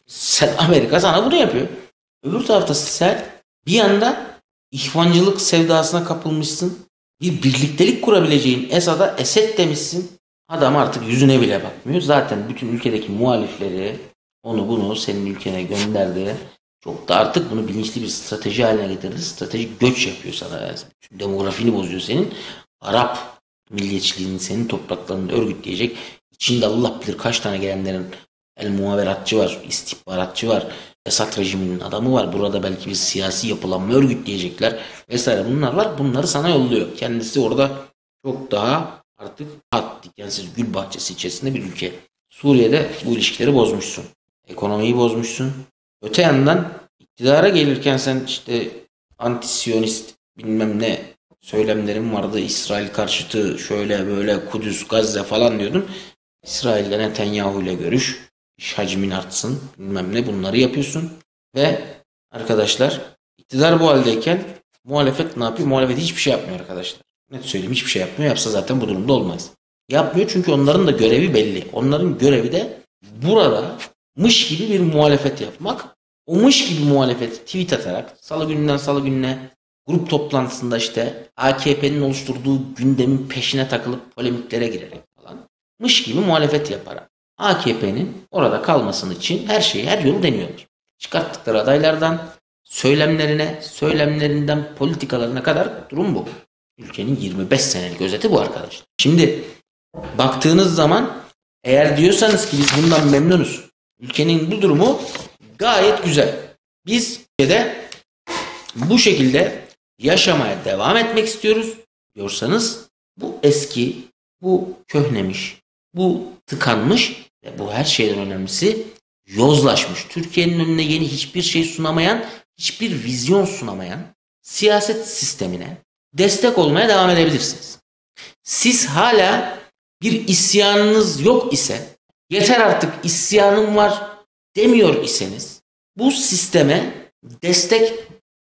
Amerika sana bunu yapıyor. Öbür tarafta sen bir yandan ihvancılık sevdasına kapılmışsın. Bir birliktelik kurabileceğin Esad'a Esed demişsin. Adam artık yüzüne bile bakmıyor. Zaten bütün ülkedeki muhalifleri onu bunu senin ülkene gönderdi. Çok da artık bunu bilinçli bir strateji haline getirdi. Stratejik göç yapıyor sana. Yani. Demografini bozuyor senin. Arap milliyetçiliğini senin topraklarında örgütleyecek. İçinde Allah bilir kaç tane gelenlerin el muhaberatçı var, istihbaratçı var. Esad rejiminin adamı var. Burada belki bir siyasi yapılanma örgütleyecekler vesaire bunlar var. Bunları sana yolluyor. Kendisi orada çok daha artık rahat, dikensiz gül bahçesi içerisinde bir ülke. Suriye'de bu ilişkileri bozmuşsun. Ekonomiyi bozmuşsun. Öte yandan iktidara gelirken sen işte anti-siyonist bilmem ne söylemlerim vardı. İsrail karşıtı şöyle böyle Kudüs, Gazze falan diyordun. İsrail'de Netanyahu ile görüş. İş hacmin artsın. Bilmem ne bunları yapıyorsun. Ve arkadaşlar iktidar bu haldeyken muhalefet ne yapıyor? Muhalefet hiçbir şey yapmıyor arkadaşlar. Net söyleyeyim hiçbir şey yapmıyor. Yapsa zaten bu durumda olmaz. Yapmıyor çünkü onların da görevi belli. Onların görevi de burada mış gibi bir muhalefet yapmak. O mış gibi muhalefeti tweet atarak salı gününden salı gününe grup toplantısında işte AKP'nin oluşturduğu gündemin peşine takılıp polemiklere girerek falan mış gibi muhalefet yaparak AKP'nin orada kalmasının için her şeyi, her yolu deniyorlar. Çıkarttıkları adaylardan söylemlerine, söylemlerinden politikalarına kadar durum bu. Ülkenin 25 senelik özeti bu arkadaşlar. Şimdi baktığınız zaman eğer diyorsanız ki biz bundan memnunuz. Ülkenin bu durumu gayet güzel. Biz de bu şekilde yaşamaya devam etmek istiyoruz diyorsanız bu eski, bu köhnemiş, bu tıkanmış ve bu her şeyden önemlisi yozlaşmış. Türkiye'nin önüne yeni hiçbir şey sunamayan, hiçbir vizyon sunamayan siyaset sistemine destek olmaya devam edebilirsiniz. Siz hala bir isyanınız yok ise, yeter artık isyanım var demiyor iseniz, bu sisteme destek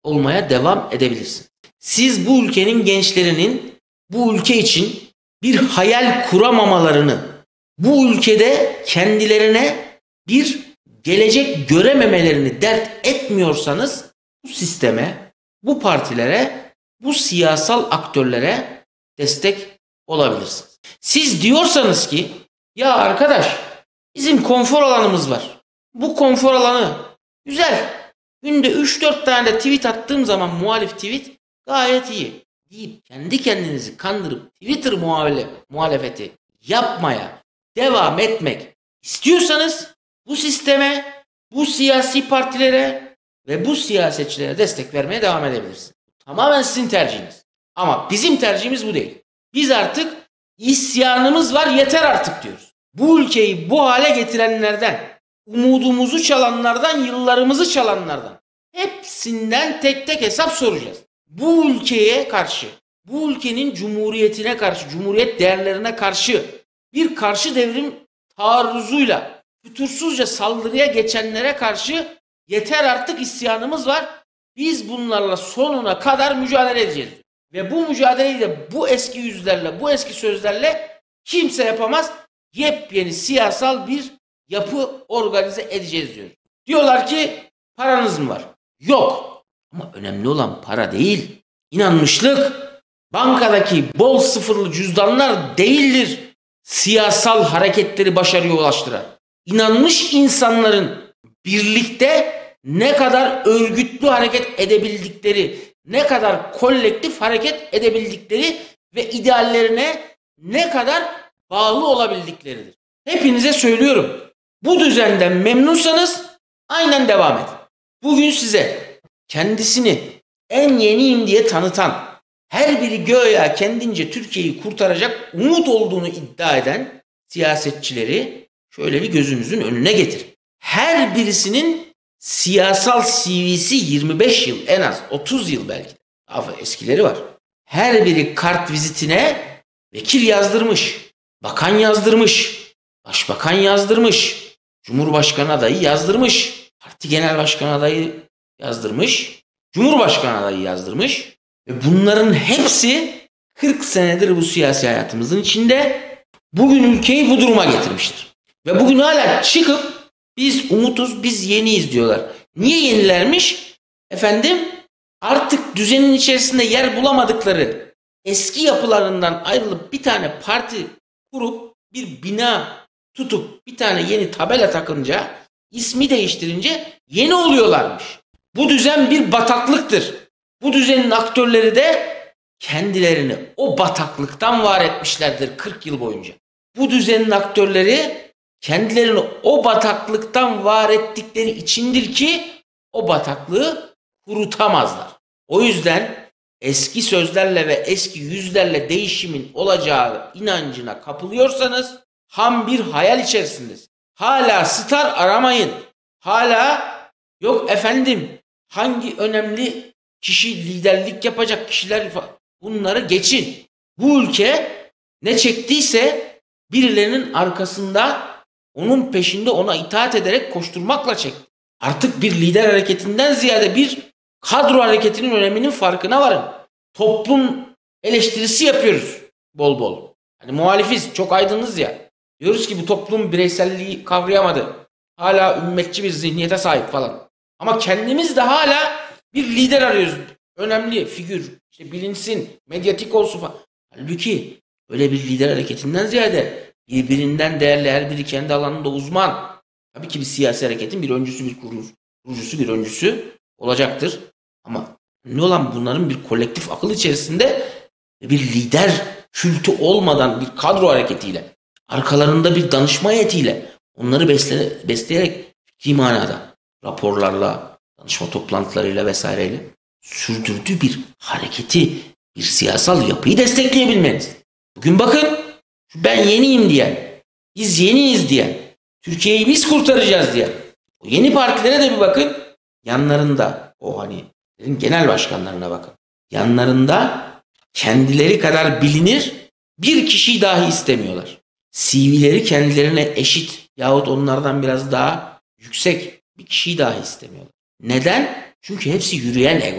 olmaya devam edebilirsiniz. Siz bu ülkenin gençlerinin bu ülke için bir hayal kuramamalarını, bu ülkede kendilerine bir gelecek görememelerini dert etmiyorsanız bu sisteme, bu partilere, bu siyasal aktörlere destek olabilirsiniz. Siz diyorsanız ki ya arkadaş bizim konfor alanımız var. Bu konfor alanı güzel. Günde 3-4 tane de tweet attığım zaman muhalif tweet gayet iyi deyip kendi kendinizi kandırıp Twitter muhalefeti yapmaya devam etmek istiyorsanız bu sisteme, bu siyasi partilere ve bu siyasetçilere destek vermeye devam edebilirsiniz. Tamamen sizin tercihiniz. Ama bizim tercihimiz bu değil. Biz artık isyanımız var yeter artık diyoruz. Bu ülkeyi bu hale getirenlerden, umudumuzu çalanlardan, yıllarımızı çalanlardan hepsinden tek tek hesap soracağız. Bu ülkeye karşı, bu ülkenin cumhuriyetine karşı, cumhuriyet değerlerine karşı bir karşı devrim taarruzuyla fütursuzca saldırıya geçenlere karşı yeter artık isyanımız var. Biz bunlarla sonuna kadar mücadele edeceğiz. Ve bu mücadeleyi de bu eski yüzlerle, bu eski sözlerle kimse yapamaz. Yepyeni siyasal bir yapı organize edeceğiz diyor. Diyorlar ki paranız mı var? Yok. Ama önemli olan para değil. İnanmışlık, bankadaki bol sıfırlı cüzdanlar değildir siyasal hareketleri başarıya ulaştıran. İnanmış insanların birlikte ne kadar örgütlü hareket edebildikleri, ne kadar kolektif hareket edebildikleri ve ideallerine ne kadar bağlı olabildikleridir. Hepinize söylüyorum. Bu düzenden memnunsanız aynen devam edin. Bugün size kendisini en yeniyim diye tanıtan, her biri göya kendince Türkiye'yi kurtaracak umut olduğunu iddia eden siyasetçileri şöyle bir gözünüzün önüne getirin. Her birisinin siyasal CV'si 25 yıl, en az 30 yıl belki. Daha eskileri var. Her biri kart vizitine vekil yazdırmış, bakan yazdırmış, başbakan yazdırmış, cumhurbaşkanı adayı yazdırmış, parti genel başkan adayı yazdırmış, cumhurbaşkanı adayı yazdırmış ve bunların hepsi 40 senedir bu siyasi hayatımızın içinde bugün ülkeyi bu duruma getirmiştir. Ve bugün hala çıkıp biz umutuz, biz yeniyiz diyorlar. Niye yenilermiş? Efendim artık düzenin içerisinde yer bulamadıkları eski yapılarından ayrılıp bir tane parti kurup bir bina tutup bir tane yeni tabela takınca, ismi değiştirince yeni oluyorlarmış. Bu düzen bir bataklıktır. Bu düzenin aktörleri de kendilerini o bataklıktan var etmişlerdir 40 yıl boyunca. Bu düzenin aktörleri kendilerini o bataklıktan var ettikleri içindir ki o bataklığı kurutamazlar. O yüzden eski sözlerle ve eski yüzlerle değişimin olacağı inancına kapılıyorsanız ham bir hayal içerisindesiniz. Hala star aramayın. Hala yok efendim hangi önemli kişi liderlik yapacak kişiler, bunları geçin. Bu ülke ne çektiyse birilerinin arkasında onun peşinde ona itaat ederek koşturmakla çekti. Artık bir lider hareketinden ziyade bir kadro hareketinin öneminin farkına varın. Toplum eleştirisi yapıyoruz bol bol. Hani muhalifiz, çok aydınız ya. Diyoruz ki bu toplum bireyselliği kavrayamadı. Hala ümmetçi bir zihniyete sahip falan. Ama kendimiz de hala bir lider arıyoruz. Önemli figür, işte bilinsin, medyatik olsun falan. Halbuki öyle bir lider hareketinden ziyade birbirinden değerli, her biri kendi alanında uzman. Tabii ki bir siyasi hareketin bir öncüsü, bir kurucusu, bir öncüsü olacaktır. Ama ne olan bunların bir kolektif akıl içerisinde bir lider kültü olmadan bir kadro hareketiyle, arkalarında bir danışma heyetiyle onları besleyerek fikri manada raporlarla, danışma toplantılarıyla vesaireyle sürdürdüğü bir hareketi, bir siyasal yapıyı destekleyebilmeniz. Bugün bakın ben yeniyim diyen, biz yeniyiz diyen, Türkiye'yi biz kurtaracağız diyen o yeni partilere de bir bakın. Yanlarında o hani genel başkanlarına bakın. Yanlarında kendileri kadar bilinir bir kişiyi dahi istemiyorlar. CV'leri kendilerine eşit yahut onlardan biraz daha yüksek bir kişiyi dahi istemiyorlar. Neden? Çünkü hepsi yürüyen ego.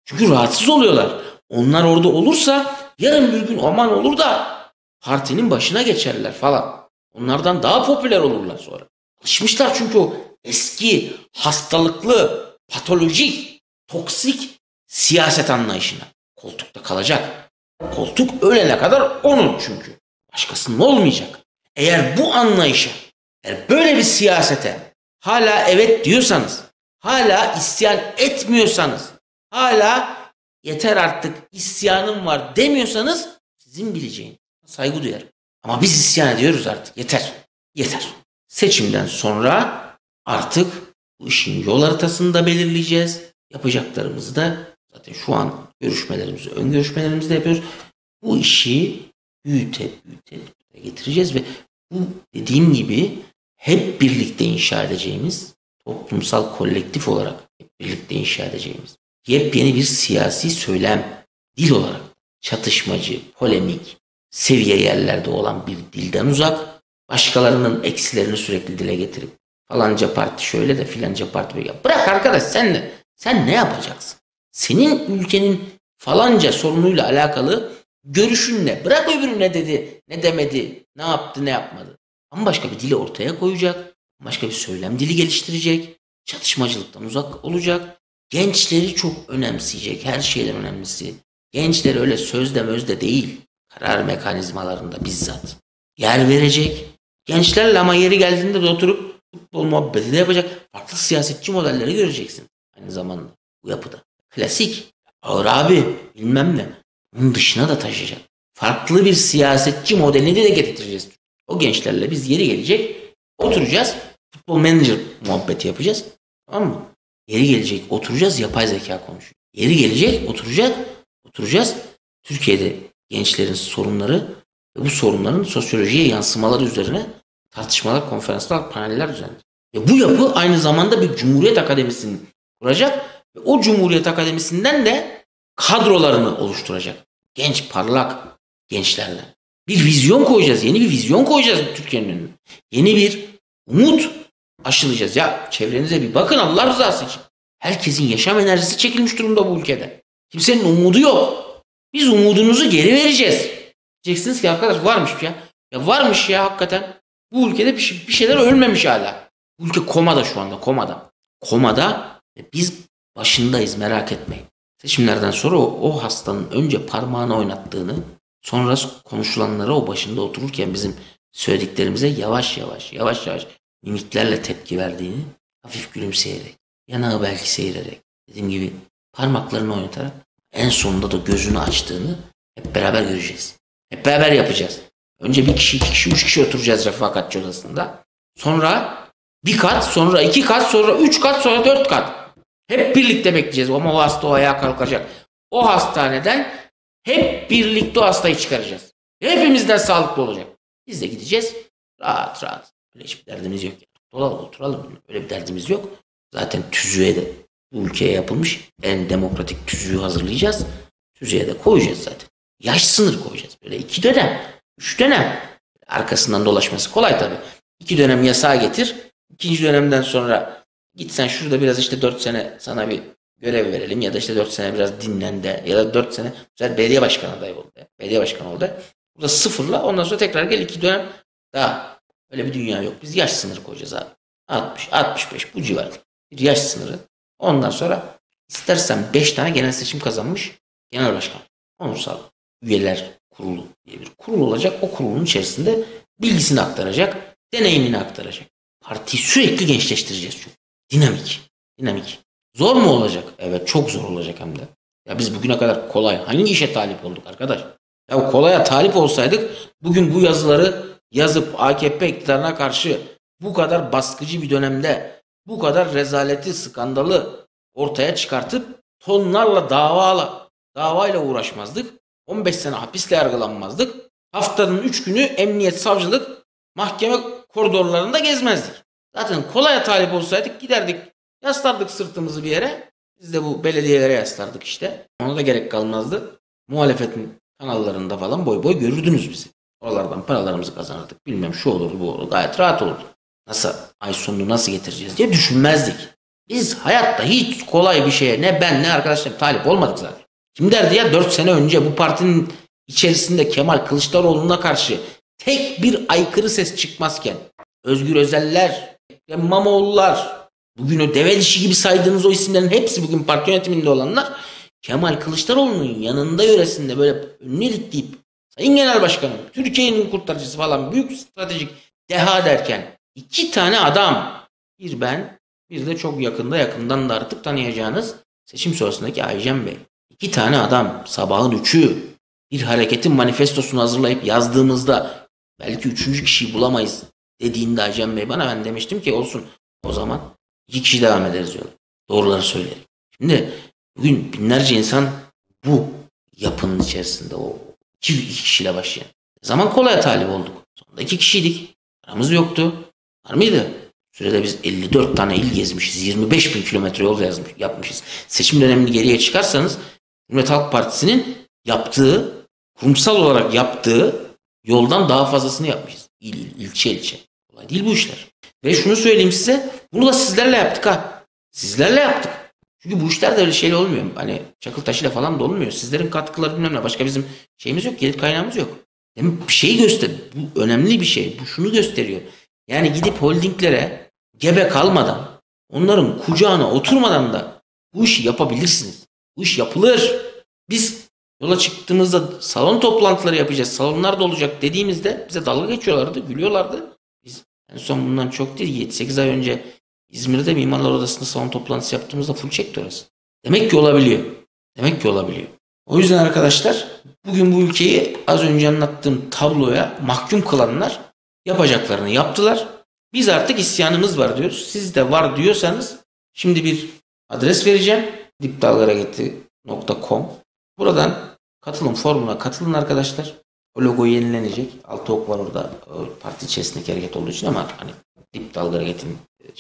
Çünkü rahatsız oluyorlar. Onlar orada olursa yarın bir gün aman olur da partinin başına geçerler falan. Onlardan daha popüler olurlar sonra. Alışmışlar çünkü o eski, hastalıklı, patolojik, toksik siyaset anlayışına. Koltukta kalacak. Koltuk ölene kadar onun çünkü. Başkasının olmayacak. Eğer bu anlayışa, eğer böyle bir siyasete hala evet diyorsanız, hala isyan etmiyorsanız, hala yeter artık isyanım var demiyorsanız sizin bileceğiniz. Saygı duyarım. Ama biz isyan ediyoruz artık. Yeter. Yeter. Seçimden sonra artık bu işin yol haritasını da belirleyeceğiz. Yapacaklarımızı da zaten şu an görüşmelerimizi, ön görüşmelerimizi de yapıyoruz. Bu işi büyüte getireceğiz ve bu dediğim gibi hep birlikte inşa edeceğimiz, toplumsal kolektif olarak hep birlikte inşa edeceğimiz yepyeni bir siyasi söylem, dil olarak çatışmacı, polemik, seviye yerlerde olan bir dilden uzak, başkalarının eksilerini sürekli dile getirip falanca parti şöyle de filanca parti böyle. Bırak arkadaş sen ne yapacaksın? Senin ülkenin falanca sorunuyla alakalı görüşün ne? Bırak öbürü ne dedi, ne demedi, ne yaptı, ne yapmadı. Ama başka bir dili ortaya koyacak, başka bir söylem dili geliştirecek, çatışmacılıktan uzak olacak, gençleri çok önemseyecek, her şeyden önemlisi. Gençler öyle sözde mözde değil, karar mekanizmalarında bizzat yer verecek. Gençlerle ama yeri geldiğinde de oturup futbol muhabbeti de yapacak. Farklı siyasetçi modelleri göreceksin aynı zamanda bu yapıda. Klasik, ağır abi bilmem ne. Bunun dışına da taşıyacak. Farklı bir siyasetçi modelini de getireceğiz. O gençlerle biz yeri gelecek oturacağız. Futbol manager muhabbeti yapacağız. Tamam mı? Yeri gelecek oturacağız, yapay zeka konuşuyor. Yeri gelecek oturacağız. Türkiye'de gençlerin sorunları ve bu sorunların sosyolojiye yansımaları üzerine tartışmalar, konferanslar, paneller düzenleyecek. Ve bu yapı aynı zamanda bir Cumhuriyet Akademisi'ni kuracak ve o Cumhuriyet Akademisi'nden de kadrolarını oluşturacak. Genç, parlak gençlerle. Bir vizyon koyacağız, yeni bir vizyon koyacağız Türkiye'nin önüne. Yeni bir umut aşılayacağız. Ya çevrenize bir bakın Allah rızası için. Herkesin yaşam enerjisi çekilmiş durumda bu ülkede. Kimsenin umudu yok. Biz umudunuzu geri vereceğiz. Diyeceksiniz ki arkadaş varmış ya. Ya varmış ya hakikaten. Bu ülkede bir şeyler ölmemiş hala. Bu ülke komada şu anda komada. Komada biz başındayız merak etmeyin. Seçimlerden sonra o hastanın önce parmağını oynattığını sonra konuşulanlara o başında otururken bizim söylediklerimize yavaş yavaş mimiklerle tepki verdiğini hafif gülümseyerek, yanağı belki seyirerek, dediğim gibi parmaklarını oynatarak en sonunda da gözünü açtığını hep beraber göreceğiz. Hep beraber yapacağız. Önce bir kişi, iki kişi, üç kişi oturacağız refakatçi odasında. Sonra bir kat, sonra iki kat, sonra üç kat, sonra dört kat. Hep birlikte bekleyeceğiz ama o hasta o ayağa kalkacak. O hastaneden hep birlikte o hastayı çıkaracağız. Hepimizden sağlıklı olacak. Biz de gideceğiz rahat. Öyle hiçbir derdimiz yok. Oturalım. Öyle bir derdimiz yok. Zaten tüzüğe de bu ülkeye yapılmış en demokratik tüzüğü hazırlayacağız. Tüzüğe de koyacağız zaten. Yaş sınırı koyacağız. Böyle 2 dönem, 3 dönem. Arkasından dolaşması kolay tabii. 2 dönem yasağı getir. 2. dönemden sonra git sen şurada biraz işte 4 sene sana bir görev verelim ya da işte 4 sene biraz dinlen de ya da 4 sene güzel belediye başkanı adayı oldu. Belediye başkanı oldu. Burada sıfırla ondan sonra tekrar gel 2 dönem daha. Öyle bir dünya yok. Biz yaş sınırı koyacağız abi. 60, 65 bu civarda. Bir yaş sınırı. Ondan sonra istersen 5 tane genel seçim kazanmış genel başkan. Onursal üyeler kurulu diye bir kurul olacak. O kurulun içerisinde bilgisini aktaracak, deneyimini aktaracak. Partiyi sürekli gençleştireceğiz çünkü. Dinamik. Zor mu olacak? Evet çok zor olacak hem de. Ya biz bugüne kadar kolay hangi işe talip olduk arkadaş? Ya kolaya talip olsaydık bugün bu yazıları yazıp AKP iktidarına karşı bu kadar baskıcı bir dönemde bu kadar rezaleti, skandalı ortaya çıkartıp tonlarla davayla uğraşmazdık. 15 sene hapisle yargılanmazdık. Haftanın 3 günü emniyet, savcılık, mahkeme koridorlarında gezmezdik. Zaten kolaya talip olsaydık giderdik, yaslardık sırtımızı bir yere. Biz de bu belediyelere yaslardık işte. Ona da gerek kalmazdı. Muhalefetin kanallarında falan boy boy görürdünüz bizi. Oralardan paralarımızı kazanırdık. Bilmem şu olur bu olur. Gayet rahat olurdu. Nasıl ay sonunu nasıl getireceğiz diye düşünmezdik. Biz hayatta hiç kolay bir şeye ne ben ne arkadaşlarım talip olmadık zaten. Kim derdi ya 4 sene önce bu partinin içerisinde Kemal Kılıçdaroğlu'na karşı tek bir aykırı ses çıkmazken Özgür Özeller, Ekrem İmamoğlu'lar, bugün o deve dişi gibi saydığınız o isimlerin hepsi bugün parti yönetiminde olanlar Kemal Kılıçdaroğlu'nun yanında yöresinde böyle önüne ilikleyip Sayın Genel Başkanım, Türkiye'nin kurtarıcısı falan büyük stratejik deha derken 2 tane adam, bir ben, bir de çok yakından da artık tanıyacağınız seçim sonrasındaki Aycem Bey. 2 tane adam sabahın 3'ü bir hareketin manifestosunu hazırlayıp yazdığımızda belki 3. kişiyi bulamayız dediğinde Aycem Bey bana, ben demiştim ki olsun o zaman 2 kişi devam ederiz diyor. Doğruları söylerim. Şimdi bugün binlerce insan bu yapının içerisinde o 2 kişiyle başlayan. Zaman kolaya talip olduk. Sonunda 2 kişiydik. Aramız yoktu. Var mıydı? Sürede biz 54 tane il gezmişiz. 25 bin kilometre yol yapmışız. Seçim dönemini geriye çıkarsanız Cumhuriyet Halk Partisi'nin yaptığı, kurumsal olarak yaptığı yoldan daha fazlasını yapmışız. İlçe. Kolay değil bu işler. Ve şunu söyleyeyim size, bunu da sizlerle yaptık ha. Sizlerle yaptık. Çünkü bu işler de öyle şeyle olmuyor. Hani çakıl taşıyla falan da olmuyor. Sizlerin katkıları bilmem ne. Başka bizim şeyimiz yok. Gelir kaynağımız yok. Demek bir şeyi göster. Bu önemli bir şey. Bu şunu gösteriyor. Yani gidip holdinglere gebe kalmadan, onların kucağına oturmadan da bu işi yapabilirsiniz. Bu iş yapılır. Biz yola çıktığımızda salon toplantıları yapacağız, salonlar da olacak dediğimizde bize dalga geçiyorlardı, gülüyorlardı. Biz en son bundan çok değil, 7-8 ay önce İzmir'de Mimarlar Odası'nda salon toplantısı yaptığımızda full çekti orası. Demek ki olabiliyor. Demek ki olabiliyor. O yüzden arkadaşlar bugün bu ülkeyi az önce anlattığım tabloya mahkum kılanlar yapacaklarını yaptılar. Biz artık isyanımız var diyoruz. Siz de var diyorsanız şimdi bir adres vereceğim. dipdalgaregeti.com. Buradan katılım formuna katılın arkadaşlar. O logo yenilenecek. Altı ok var orada. Parti içerisindeki hareket olduğu için ama hani Dip Dalgareget'in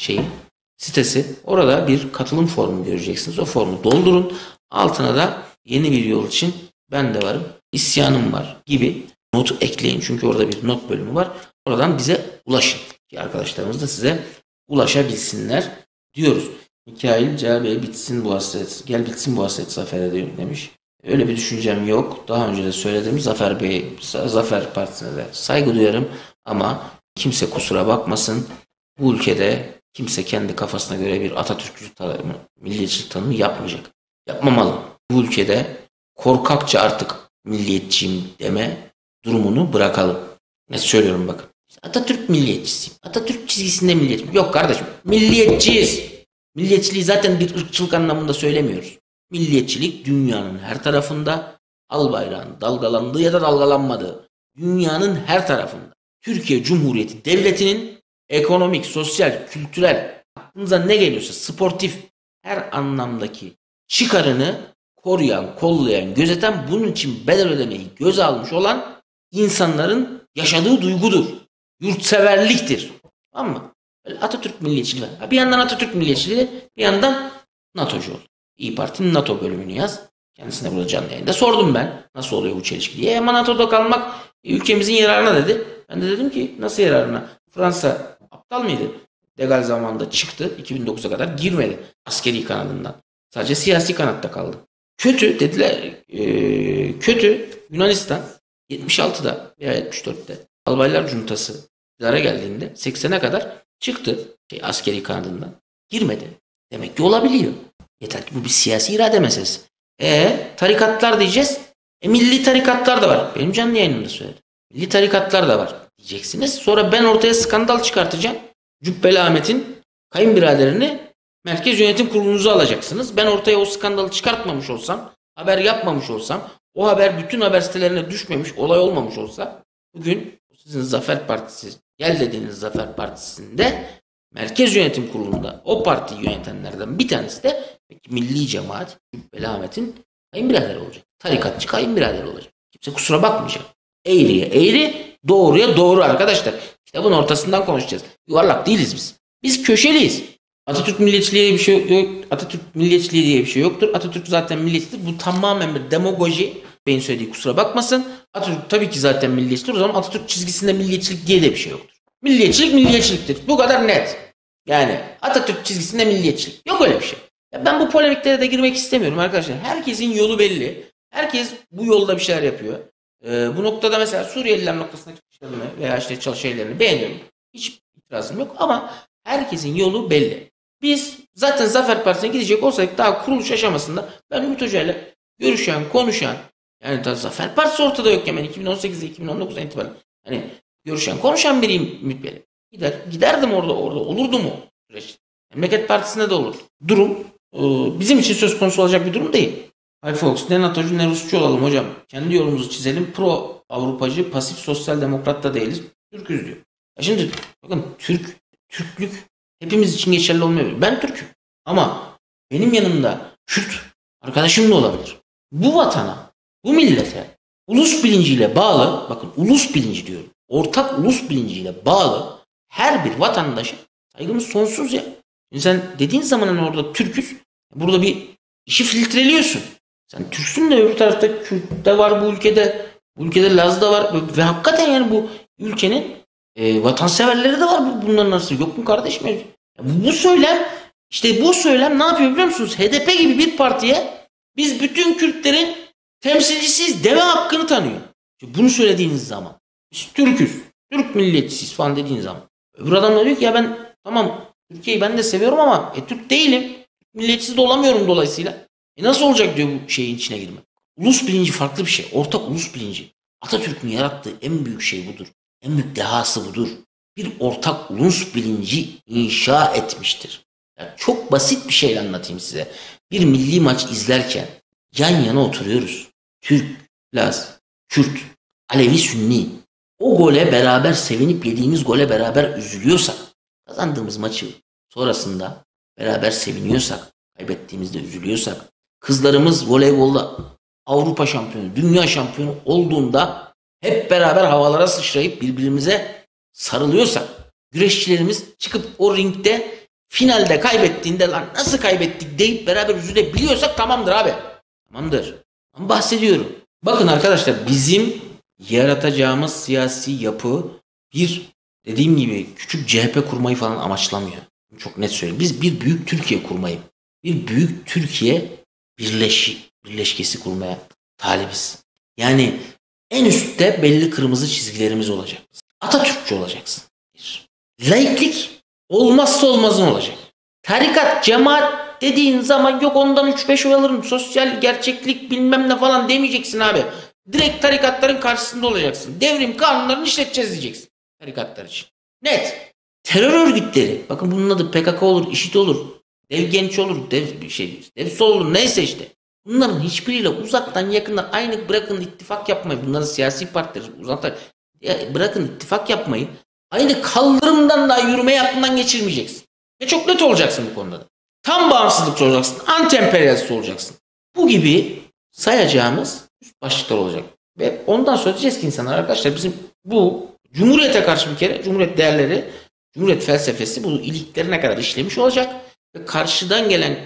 sitesi. Orada bir katılım formu göreceksiniz. O formu doldurun. Altına da yeni bir yol için ben de varım, isyanım var gibi notu ekleyin. Çünkü orada bir not bölümü var. Oradan bize ulaşın. Ki arkadaşlarımız da size ulaşabilsinler diyoruz. Mikail Bey bitsin bu hasret. Gel bitsin bu hasret Zafer'e diyor demiş. Öyle bir düşüncem yok. Daha önce de söyledim. Zafer Bey, Zafer Partisi'ne de saygı duyarım. Ama kimse kusura bakmasın. Bu ülkede kimse kendi kafasına göre bir Atatürkçü tanımı, milliyetçilik tanımı yapmayacak. Yapmamalı. Bu ülkede korkakça artık milliyetçiyim deme durumunu bırakalım. Ne söylüyorum bakın. Atatürk milliyetçisiyim. Atatürk çizgisinde milliyetçiyim. Yok kardeşim. Milliyetçiyiz. Milliyetçiliği zaten bir ırkçılık anlamında söylemiyoruz. Milliyetçilik dünyanın her tarafında, al bayrağın dalgalandığı ya da dalgalanmadığı dünyanın her tarafında. Türkiye Cumhuriyeti Devleti'nin ekonomik, sosyal, kültürel, aklınıza ne geliyorsa sportif her anlamdaki çıkarını koruyan, kollayan, gözeten, bunun için bedel ödemeyi göze almış olan insanların yaşadığı duygudur. Yurtseverliktir. Tamam mı? Böyle Atatürk milliyetçiliği var. Bir yandan Atatürk milliyetçiliği, bir yandan NATO'cu oldu. İYİ Parti'nin NATO bölümünü yaz. Kendisine burada canlı yayında sordum ben. Nasıl oluyor bu çelişki diye. Ama NATO'da kalmak ülkemizin yararına dedi. Ben de dedim ki nasıl yararına? Fransa aptal mıydı? De Gaulle zamanında çıktı. 2009'a kadar girmedi askeri kanadından. Sadece siyasi kanatta kaldı. Kötü dediler. Kötü Yunanistan 76'da veya 74'te Albaylar Cuntası iktidara geldiğinde 80'e kadar çıktı askeri kanadından. Girmedi. Demek ki olabiliyor. Yeter ki bu bir siyasi irade meselesi. Tarikatlar diyeceğiz. Milli tarikatlar da var. Benim canlı yayınımda söyledim. Milli tarikatlar da var diyeceksiniz. Sonra ben ortaya skandal çıkartacağım. Cübbeli Ahmet'in kayınbiraderini Merkez Yönetim Kurulu'nuza alacaksınız. Ben ortaya o skandalı çıkartmamış olsam, haber yapmamış olsam, o haber bütün haber sitelerine düşmemiş, olay olmamış olsa bugün sizin Zafer Partisi, gel dediğiniz Zafer Partisi'nde Merkez Yönetim Kurulu'nda o partiyi yönetenlerden bir tanesi de Milli Cemaat Cübbeli Ahmet'in kayınbiraderi olacak. Tarikatçı kayınbiraderi olacak. Kimse kusura bakmayacak. Eğriye eğri, doğruya doğru arkadaşlar. Kitabın ortasından konuşacağız. Yuvarlak değiliz biz. Biz köşeliyiz. Atatürk milliyetçiliği diye bir şey yok. Atatürk milliyetçiliği diye bir şey yoktur. Atatürk zaten milliyetçidir. Bu tamamen bir demagoji. Benim söylediği kusura bakmasın. Atatürk tabii ki zaten milliyetçidir. O zaman Atatürk çizgisinde milliyetçilik diye de bir şey yoktur. Milliyetçilik milliyetçiliktir. Bu kadar net. Yani Atatürk çizgisinde milliyetçilik. Yok öyle bir şey. Ya ben bu polemiklere de girmek istemiyorum arkadaşlar. Herkesin yolu belli. Herkes bu yolda bir şeyler yapıyor. Bu noktada mesela Suriyeliler noktasındaki çıkışlarını veya işte şeylerini beğeniyorum. Hiç itirazım yok ama herkesin yolu belli. Biz zaten Zafer Partisi'ne gidecek olsaydık daha kuruluş aşamasında ben Ümit Hoca ile görüşen, konuşan, yani da Zafer Partisi ortada yok ya, ben 2018'de 2019'dan itibaren hani görüşen, konuşan biriyim Ümit Bey'le. Giderdim orada olurdu mu süreç? Memleket Partisi'nde de olur. Durum bizim için söz konusu olacak bir durum değil. Hay Fox, ne NATO'cu ne Rusçu olalım hocam. Kendi yolumuzu çizelim. Pro Avrupacı, pasif sosyal demokrat da değiliz. Türküz diyor. Ya şimdi bakın Türklük hepimiz için geçerli olmayabilir. Ben Türk'üm. Ama benim yanımda Kürt arkadaşım da olabilir. Bu vatana, bu millete ulus bilinciyle bağlı, bakın ulus bilinci diyorum. Ortak ulus bilinciyle bağlı her bir vatandaşa saygımız sonsuz ya. Şimdi sen dediğin zaman hani orada Türk'üz, burada bir işi filtreliyorsun. Sen Türksün de öbür tarafta Kürt de var bu ülkede. Bu ülkede Laz da var. Ve hakikaten yani bu ülkenin vatanseverleri de var bunların arasında. Yok mu kardeşim? Bu söylem, işte bu söylem ne yapıyor biliyor musunuz? HDP gibi bir partiye biz bütün Kürtlerin temsilcisiyiz deme hakkını tanıyor. İşte bunu söylediğiniz zaman biz Türk'üz, Türk milliyetçisiyiz falan dediğiniz zaman. Öbür adam da diyor ki ya ben tamam Türkiye'yi ben de seviyorum ama Türk değilim. Milliyetçisiz de olamıyorum dolayısıyla. Nasıl olacak diyor bu şeyin içine girme. Ulus bilinci farklı bir şey. Ortak ulus bilinci. Atatürk'ün yarattığı en büyük şey budur. En büyük dehası budur. Bir ortak ulus bilinci inşa etmiştir. Yani çok basit bir şeyle anlatayım size. Bir milli maç izlerken yan yana oturuyoruz. Türk, Laz, Kürt, Alevi, Sünni. O gole beraber sevinip yediğimiz gole beraber üzülüyorsak, kazandığımız maçı sonrasında beraber seviniyorsak, kaybettiğimizde üzülüyorsak, kızlarımız voleybolda Avrupa şampiyonu, dünya şampiyonu olduğunda hep beraber havalara sıçrayıp birbirimize sarılıyorsak, güreşçilerimiz çıkıp o ringde finalde kaybettiğinde lan nasıl kaybettik deyip beraber üzülebiliyorsak tamamdır abi. Tamamdır. Ama bahsediyorum. Bakın arkadaşlar bizim yaratacağımız siyasi yapı bir dediğim gibi küçük CHP kurmayı falan amaçlamıyor. Çok net söyleyeyim. Biz bir büyük Türkiye kurmayı, bir büyük Türkiye birleşkesi kurmaya talibiz. Yani en üstte belli kırmızı çizgilerimiz olacak. Atatürkçü olacaksın. Laiklik olmazsa olmazın olacak. Tarikat, cemaat dediğin zaman yok ondan 3-5 oy alırım. Sosyal gerçeklik bilmem ne falan demeyeceksin abi. Direkt tarikatların karşısında olacaksın. Devrim kanunlarını işleteceğiz diyeceksin. Tarikatlar için. Net. Terör örgütleri. Bakın bunun adı PKK olur, IŞİD olur. Dev Genç olur, Devsol olur neyse işte. Bunların hiçbiriyle uzaktan yakından aynı bırakın ittifak yapmayı. Bunların siyasi partileri uzaktan bırakın ittifak yapmayı. Aynı kaldırımdan daha yürüme hakkından geçirmeyeceksin. Ve çok net olacaksın bu konuda da. Tam bağımsızlıkçı olacaksın. Anti-emperyalist olacaksın. Bu gibi sayacağımız üst başlıklar olacak. Ve ondan sonra diyeceğiz ki insanlar arkadaşlar bizim bu Cumhuriyete karşı bir kere Cumhuriyet değerleri, Cumhuriyet felsefesi bu iliklerine kadar işlemiş olacak. Ve karşıdan gelen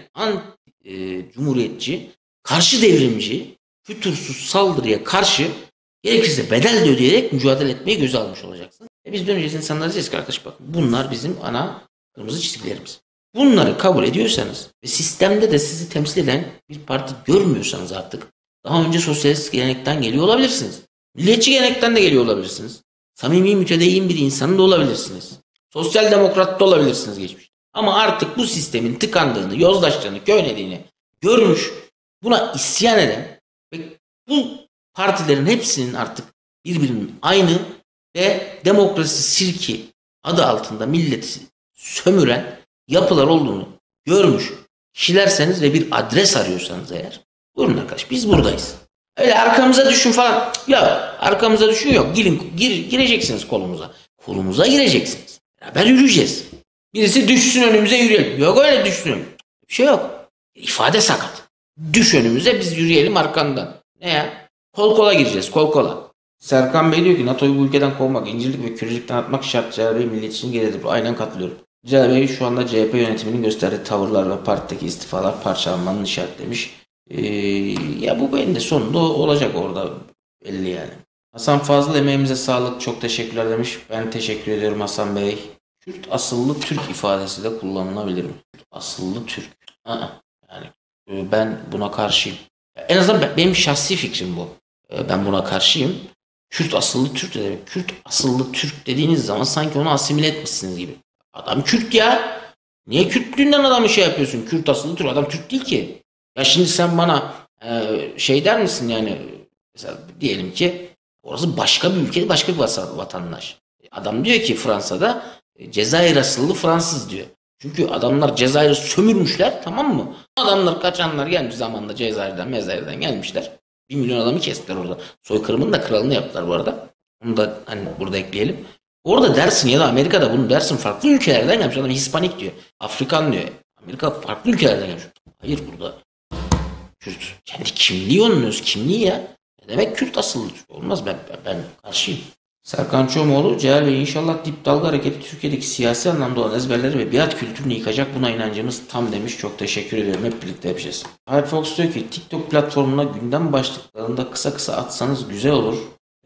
cumhuriyetçi, karşı devrimci, fütursuz saldırıya karşı gerekirse bedel de ödeyerek mücadele etmeyi göze almış olacaksın. Biz döneceğiz insanlara diyeceğiz ki arkadaş bak bunlar bizim ana kırmızı çizgilerimiz. Bunları kabul ediyorsanız ve sistemde de sizi temsil eden bir parti görmüyorsanız artık daha önce sosyalist gelenekten geliyor olabilirsiniz. Milliyetçi gelenekten de geliyor olabilirsiniz. Samimi mütedeyyin bir insanın da olabilirsiniz. Sosyal demokrat da olabilirsiniz geçmiş. Ama artık bu sistemin tıkandığını, yozlaştığını, köhnediğini görmüş, buna isyan eden ve bu partilerin hepsinin artık birbirinin aynı ve demokrasi sirki adı altında milleti sömüren yapılar olduğunu görmüş kişilerseniz ve bir adres arıyorsanız eğer buyurun arkadaş biz buradayız. Öyle arkamıza düşün falan. Ya arkamıza düşün yok. Gireceksiniz kolumuza. Kolumuza gireceksiniz. Beraber yürüyeceğiz. Birisi düşsün önümüze yürüyelim. Yok öyle düşsün. Bir şey yok. İfade sakat. Düş önümüze biz yürüyelim arkandan. Ne ya? Kol kola gireceğiz. Kol kola. Serkan Bey diyor ki NATO'yu bu ülkeden kovmak, incirlik ve kürecilikten atmak şart. Celal Bey milliyetçinin gereğidir. Aynen katılıyorum. Celal Bey şu anda CHP yönetiminin gösterdiği tavırlar ve partideki istifalar parçalanmanın işaretlemiş. Ya bu benim de sonunda olacak orada belli yani. Hasan Fazıl emeğimize sağlık çok teşekkürler demiş. Ben teşekkür ediyorum Hasan Bey. Kürt asıllı Türk ifadesi de kullanılabilir mi? Asıllı Türk. Yani ben buna karşıyım. En azından benim şahsi fikrim bu. Ben buna karşıyım. Kürt asıllı Türk de demek. Kürt asıllı Türk dediğiniz zaman sanki onu asimile etmişsiniz gibi. Adam Kürt ya. Niye Kürtlüğünden adamı şey yapıyorsun? Kürt asıllı Türk. Adam Türk değil ki. Ya şimdi sen bana şey der misin yani, mesela diyelim ki orası başka bir ülke, başka bir vatandaş. Adam diyor ki Fransa'da Cezayir asıllı Fransız diyor. Çünkü adamlar Cezayir'i sömürmüşler, tamam mı? Adamlar kaçanlar gelmiş zamanında Cezayir'den gelmişler. 1 milyon adamı kestiler orada. Soykırımın da kralını yaptılar bu arada. Onu da hani burada ekleyelim. Orada dersin ya da Amerika'da bunu dersin, farklı ülkelerden gelmiş. Adam Hispanik diyor. Afrikan diyor. Amerika farklı ülkelerden gelmiş. Hayır, burada Kürt. Kendi kimliği, onun öz kimliği ya. Ne demek Kürt asıllı? Olmaz, ben karşıyım. Serkan Çomoğlu, Celal Bey, inşallah dip dalga hareketi Türkiye'deki siyasi anlamda olan ezberleri ve biat kültürünü yıkacak, buna inancımız tam demiş. Çok teşekkür ediyorum. Hep birlikte yapacağız. Firefox diyor ki TikTok platformuna gündem başlıklarında kısa kısa atsanız güzel olur.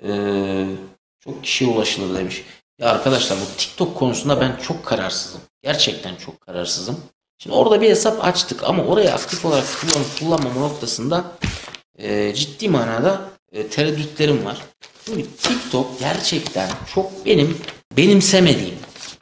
Çok kişiye ulaşılır demiş. Ya arkadaşlar, bu TikTok konusunda ben çok kararsızım. Gerçekten çok kararsızım. Şimdi orada bir hesap açtık ama orayı aktif olarak kullanmama noktasında ciddi manada tereddütlerim var. Çünkü TikTok gerçekten çok benim benimsemediğim,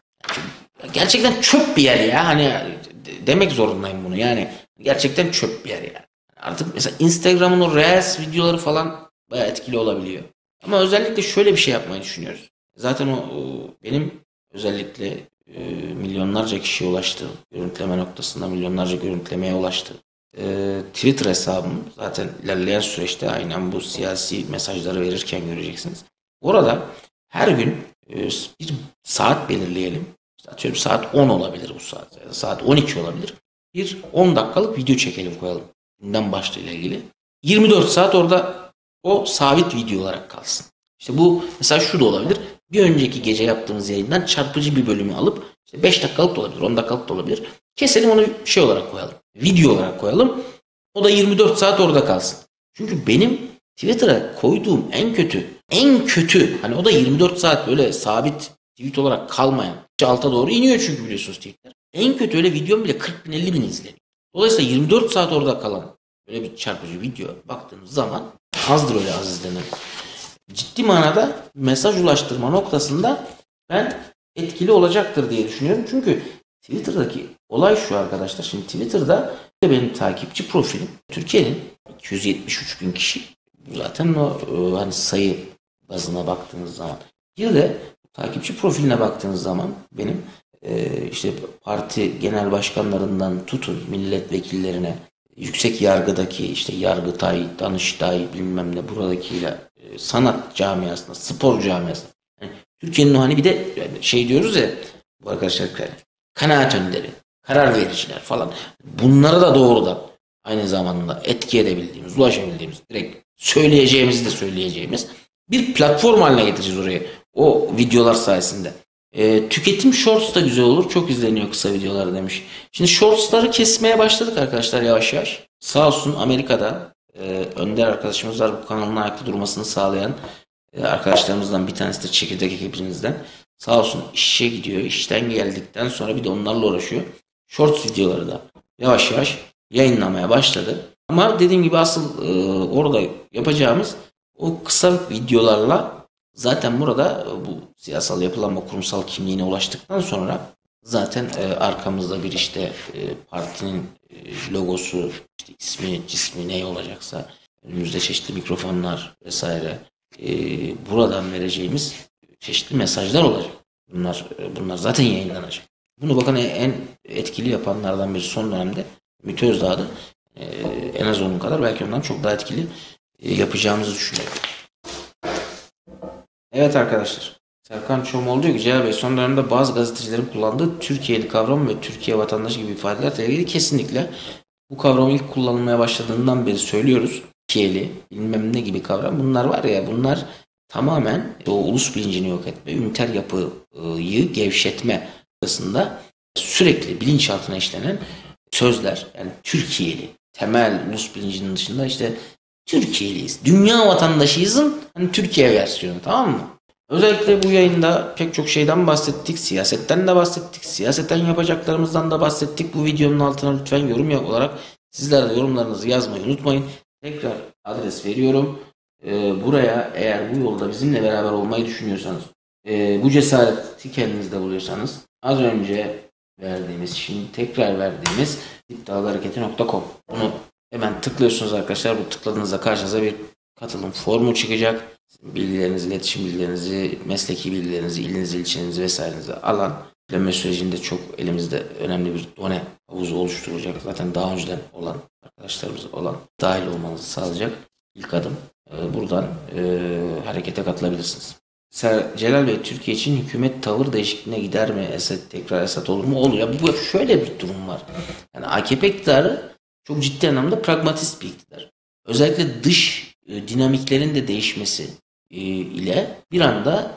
gerçekten çöp bir yer ya. Hani demek zorundayım bunu. Yani gerçekten çöp bir yer ya. Artık mesela Instagram'ın o Reels videoları falan bayağı etkili olabiliyor. Ama özellikle şöyle bir şey yapmayı düşünüyoruz. Zaten o benim özellikle milyonlarca kişiye ulaştı. Görüntüleme noktasında milyonlarca görüntülemeye ulaştı. Twitter hesabım zaten ilerleyen süreçte aynen bu siyasi mesajları verirken göreceksiniz. Orada her gün bir saat belirleyelim. İşte atıyorum saat 10 olabilir bu saat. Ya da saat 12 olabilir. Bir 10 dakikalık video çekelim, koyalım. Gündem başlığıyla ilgili. 24 saat orada o sabit video olarak kalsın. İşte bu mesela şu da olabilir. Bir önceki gece yaptığımız yayından çarpıcı bir bölümü alıp işte 5 dakikalık da olabilir, 10 dakikalık da olabilir. Keselim, onu şey olarak koyalım. Video olarak koyalım. O da 24 saat orada kalsın. Çünkü benim Twitter'a koyduğum en kötü hani o da 24 saat böyle sabit tweet olarak kalmayan, alta doğru iniyor çünkü biliyorsunuz tweetler. En kötü öyle videom bile 40 bin 50 bin izleniyor. Dolayısıyla 24 saat orada kalan böyle bir çarpıcı video baktığınız zaman azdır öyle az izlenen. Ciddi manada mesaj ulaştırma noktasında ben etkili olacaktır diye düşünüyorum. Çünkü Twitter'daki olay şu arkadaşlar. Şimdi Twitter'da benim takipçi profilim Türkiye'nin 273 bin kişi. Zaten o hani sayı bazına baktığınız zaman. Bir de takipçi profiline baktığınız zaman benim işte parti genel başkanlarından tutun milletvekillerine, yüksek yargıdaki işte Yargıtay, Danıştay bilmem ne buradakiyle sanat camiasında, spor camiasında. Yani Türkiye'nin hani bir de şey diyoruz ya bu arkadaşlar, kanaat önderi, karar vericiler falan. Bunlara da doğrudan aynı zamanda etki edebildiğimiz, ulaşabildiğimiz, direkt söyleyeceğimizi de söyleyeceğimiz bir platform haline getireceğiz oraya. O videolar sayesinde. Tüketim shorts da güzel olur. Çok izleniyor kısa videolar demiş. Şimdi shortsları kesmeye başladık arkadaşlar yavaş yavaş. Sağ olsun Amerika'da Önder arkadaşımız var, bu kanalın ayakta durmasını sağlayan arkadaşlarımızdan bir tanesi de çekirdek ekibimizden. Sağ olsun işe gidiyor. İşten geldikten sonra bir de onlarla uğraşıyor. Shorts videoları da yavaş yavaş yayınlamaya başladı. Ama dediğim gibi asıl orada yapacağımız o kısa videolarla zaten burada bu siyasal yapılanma kurumsal kimliğine ulaştıktan sonra zaten arkamızda bir işte partinin logosu, işte ismi, cismi ne olacaksa önümüzde çeşitli mikrofonlar vesaire buradan vereceğimiz çeşitli mesajlar olacak. Bunlar zaten yayınlanacak. Bunu bakın en etkili yapanlardan biri son dönemde Ümit Özdağ'dı. En az onun kadar belki ondan çok daha etkili yapacağımızı düşünüyorum. Evet arkadaşlar. Serkan Çomoğlu diyor ki Celal Bey, son dönemde bazı gazetecilerin kullandığı Türkiye'li kavramı ve Türkiye vatandaşı gibi ifadelerle ilgili kesinlikle bu kavram ilk kullanılmaya başladığından beri söylüyoruz. Türkiye'li bilmem ne gibi kavram. Bunlar var ya, bunlar tamamen o ulus bilincini yok etme, üniter yapıyı gevşetme arasında sürekli bilinçaltına işlenen sözler. Yani Türkiye'li, temel ulus bilincinin dışında işte Türkiye'liyiz, dünya vatandaşıyızın hani Türkiye versiyonu, tamam mı? Özellikle bu yayında pek çok şeyden bahsettik. Siyasetten de bahsettik. Siyaseten yapacaklarımızdan da bahsettik. Bu videonun altına lütfen yorum olarak sizler de yorumlarınızı yazmayı unutmayın. Tekrar adres veriyorum. Buraya eğer bu yolda bizimle beraber olmayı düşünüyorsanız, bu cesareti kendinizde buluyorsanız az önce verdiğimiz, şimdi tekrar verdiğimiz iddialıhareketi.com, bunu hemen tıklıyorsunuz arkadaşlar. Bu tıkladığınızda karşınıza bir katılım formu çıkacak. Bilgilerinizi, iletişim bilgilerinizi, mesleki bilgilerinizi, ilinizi, ilçenizi vesairenizi alan ödeme sürecinde çok elimizde önemli bir done havuzu oluşturacak. Zaten daha önceden olan arkadaşlarımız olan dahil olmanızı sağlayacak ilk adım. Buradan harekete katılabilirsiniz. Celal Bey, Türkiye için hükümet tavır değişikliğine gider mi? Tekrar Esad olur mu? Olur. Ya bu şöyle bir durum var. Yani AKP iktidarı çok ciddi anlamda pragmatist bir iktidar. Özellikle dış dinamiklerin de değişmesi ile bir anda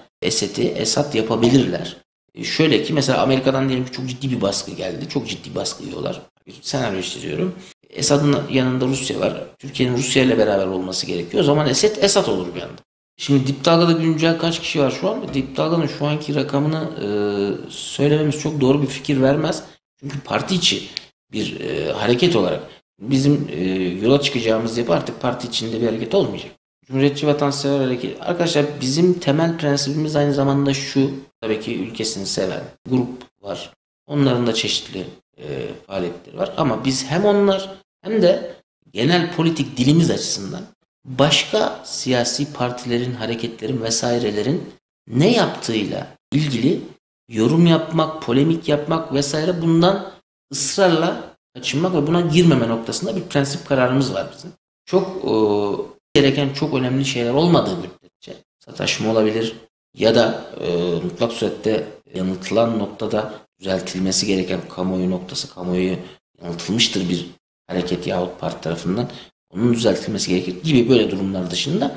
Esad yapabilirler. Şöyle ki mesela Amerika'dan diyelim ki çok ciddi bir baskı geldi. Çok ciddi baskı yiyorlar. Bir senaryo çiziyorum. Esad'ın yanında Rusya var. Türkiye'nin Rusya ile beraber olması gerekiyor. O zaman Esad olur bir anda. Şimdi Dip Dalga'da güncel kaç kişi var şu an? Dip Dalga'nın şu anki rakamını söylememiz çok doğru bir fikir vermez. Çünkü parti içi bir hareket olarak bizim yola çıkacağımız yapı artık parti içinde bir hareket olmayacak. Cumhuriyetçi Vatansever Hareket. Arkadaşlar bizim temel prensibimiz aynı zamanda şu. Tabii ki ülkesini seven grup var. Onların da çeşitli faaliyetleri var. Ama biz hem onlar hem de genel politik dilimiz açısından başka siyasi partilerin, hareketlerin vesairelerin ne yaptığıyla ilgili yorum yapmak, polemik yapmak vesaire bundan ısrarla kaçınmak ve buna girmeme noktasında bir prensip kararımız var bizim. Çok gereken çok önemli şeyler olmadığı müddetçe sataşma olabilir ya da mutlak surette yanıltılan noktada düzeltilmesi gereken kamuoyu noktası, kamuoyu yanıltılmıştır bir hareket yahut parti tarafından, onun düzeltilmesi gerekir gibi böyle durumlar dışında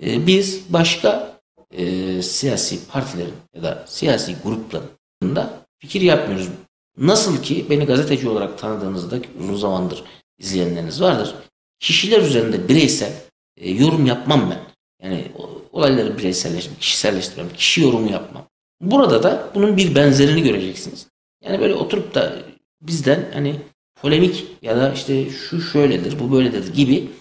biz başka siyasi partilerin ya da siyasi grupların da fikir yapmıyoruz. Nasıl ki beni gazeteci olarak tanıdığınızda uzun zamandır izleyenleriniz vardır. Kişiler üzerinde bireysel yorum yapmam ben. Yani olayları kişiselleştirmem, kişi yorumu yapmam. Burada da bunun bir benzerini göreceksiniz. Yani böyle oturup da bizden hani polemik ya da işte şu şöyledir, bu böyledir gibi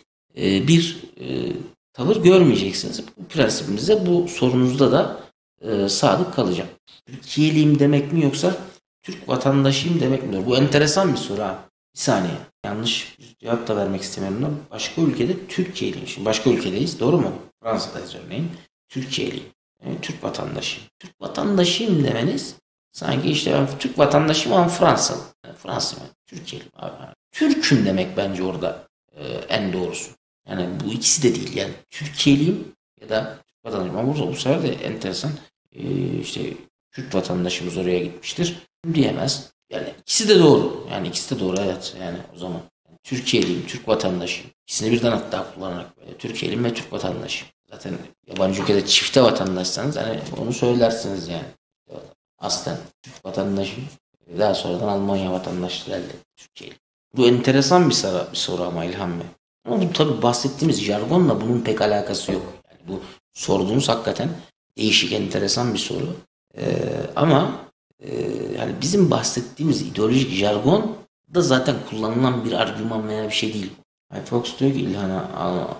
bir tavır görmeyeceksiniz. Bu prensibimize, bu sorunuzda da sadık kalacağım. Türkiye'liyim demek mi yoksa Türk vatandaşıyım demek mi? Bu enteresan bir soru ha. Bir saniye. Yanlış bir cevap da vermek istemiyorum. Başka ülkede Türkiye'liyim. Şimdi başka ülkedeyiz. Doğru mu? Fransa'dayız örneğin. Türkiye'liyim. Yani Türk vatandaşıyım. Türk vatandaşıyım demeniz sanki işte ben Türk vatandaşıyım ama Fransalı. Yani Fransız mı? Türkiye'liyim abi. Türk'üm demek bence orada en doğrusu. Yani bu ikisi de değil. Yani Türkiye'liyim ya da Türk vatandaşıyım. Ama bu sefer de enteresan. İşte Türk vatandaşımız oraya gitmiştir diyemez. Yani ikisi de doğru. Yani ikisi de doğru, evet. Yani o zaman Türkiye'liyim, Türk vatandaşıyım. İkisini birden hatta kullanarak böyle Türkiye'liyim ve Türk vatandaşıyım. Zaten yabancı ülkede çifte vatandaşsanız hani onu söylersiniz yani. Aslen Türk vatandaşıyım. Daha sonradan Almanya vatandaşlığı elde ettim, Türkiye'li. Bu enteresan bir soru ama İlhan Bey. Ama bu tabii bahsettiğimiz jargonla bunun pek alakası yok. Yani bu sorduğunuz hakikaten değişik, enteresan bir soru. Ama yani bizim bahsettiğimiz ideolojik jargon da zaten kullanılan bir argüman veya bir şey değil. Fox diyor ki İlhan'a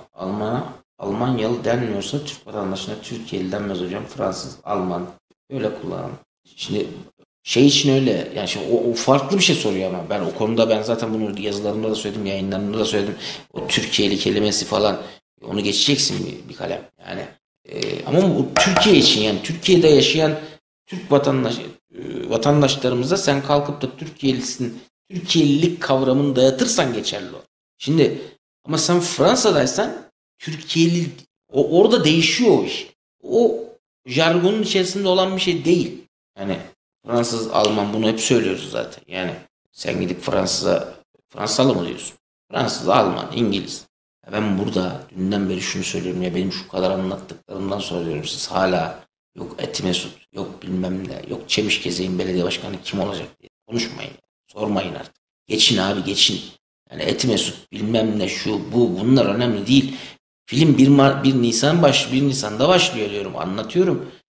Almanyalı denmiyorsa Türk vatandaşına Türkiye'li denmez hocam. Fransız, Alman öyle kullanalım. Şimdi şey için öyle yani şimdi o farklı bir şey soruyor ama ben o konuda ben zaten bunu yazılarımda da söyledim, yayınlarımda da söyledim. O Türkiye'li kelimesi falan onu geçeceksin bir kalem. Yani ama bu Türkiye için yani Türkiye'de yaşayan Türk vatandaşlarımıza sen kalkıp da Türkiye'lisin, Türkiye'lilik kavramını dayatırsan geçerli o. Şimdi ama sen Fransa'daysan Türkiye'li orada değişiyor o iş. O jargonun içerisinde olan bir şey değil. Yani Fransız, Alman bunu hep söylüyoruz zaten. Yani sen gidip Fransalı mı diyorsun? Fransız, Alman, İngiliz. Ya ben burada dünden beri şunu söylüyorum ya benim şu kadar anlattıklarımdan sonra diyorum siz hala yok Eti Mesut, yok bilmem ne, yok Çemişgeze'nin belediye başkanı kim olacak diye konuşmayın. Sormayın artık. Geçin abi geçin. Yani Eti Mesut bilmem ne şu bu bunlar önemli değil. Film 1 Nisan'da başlıyor diyorum anlatıyorum.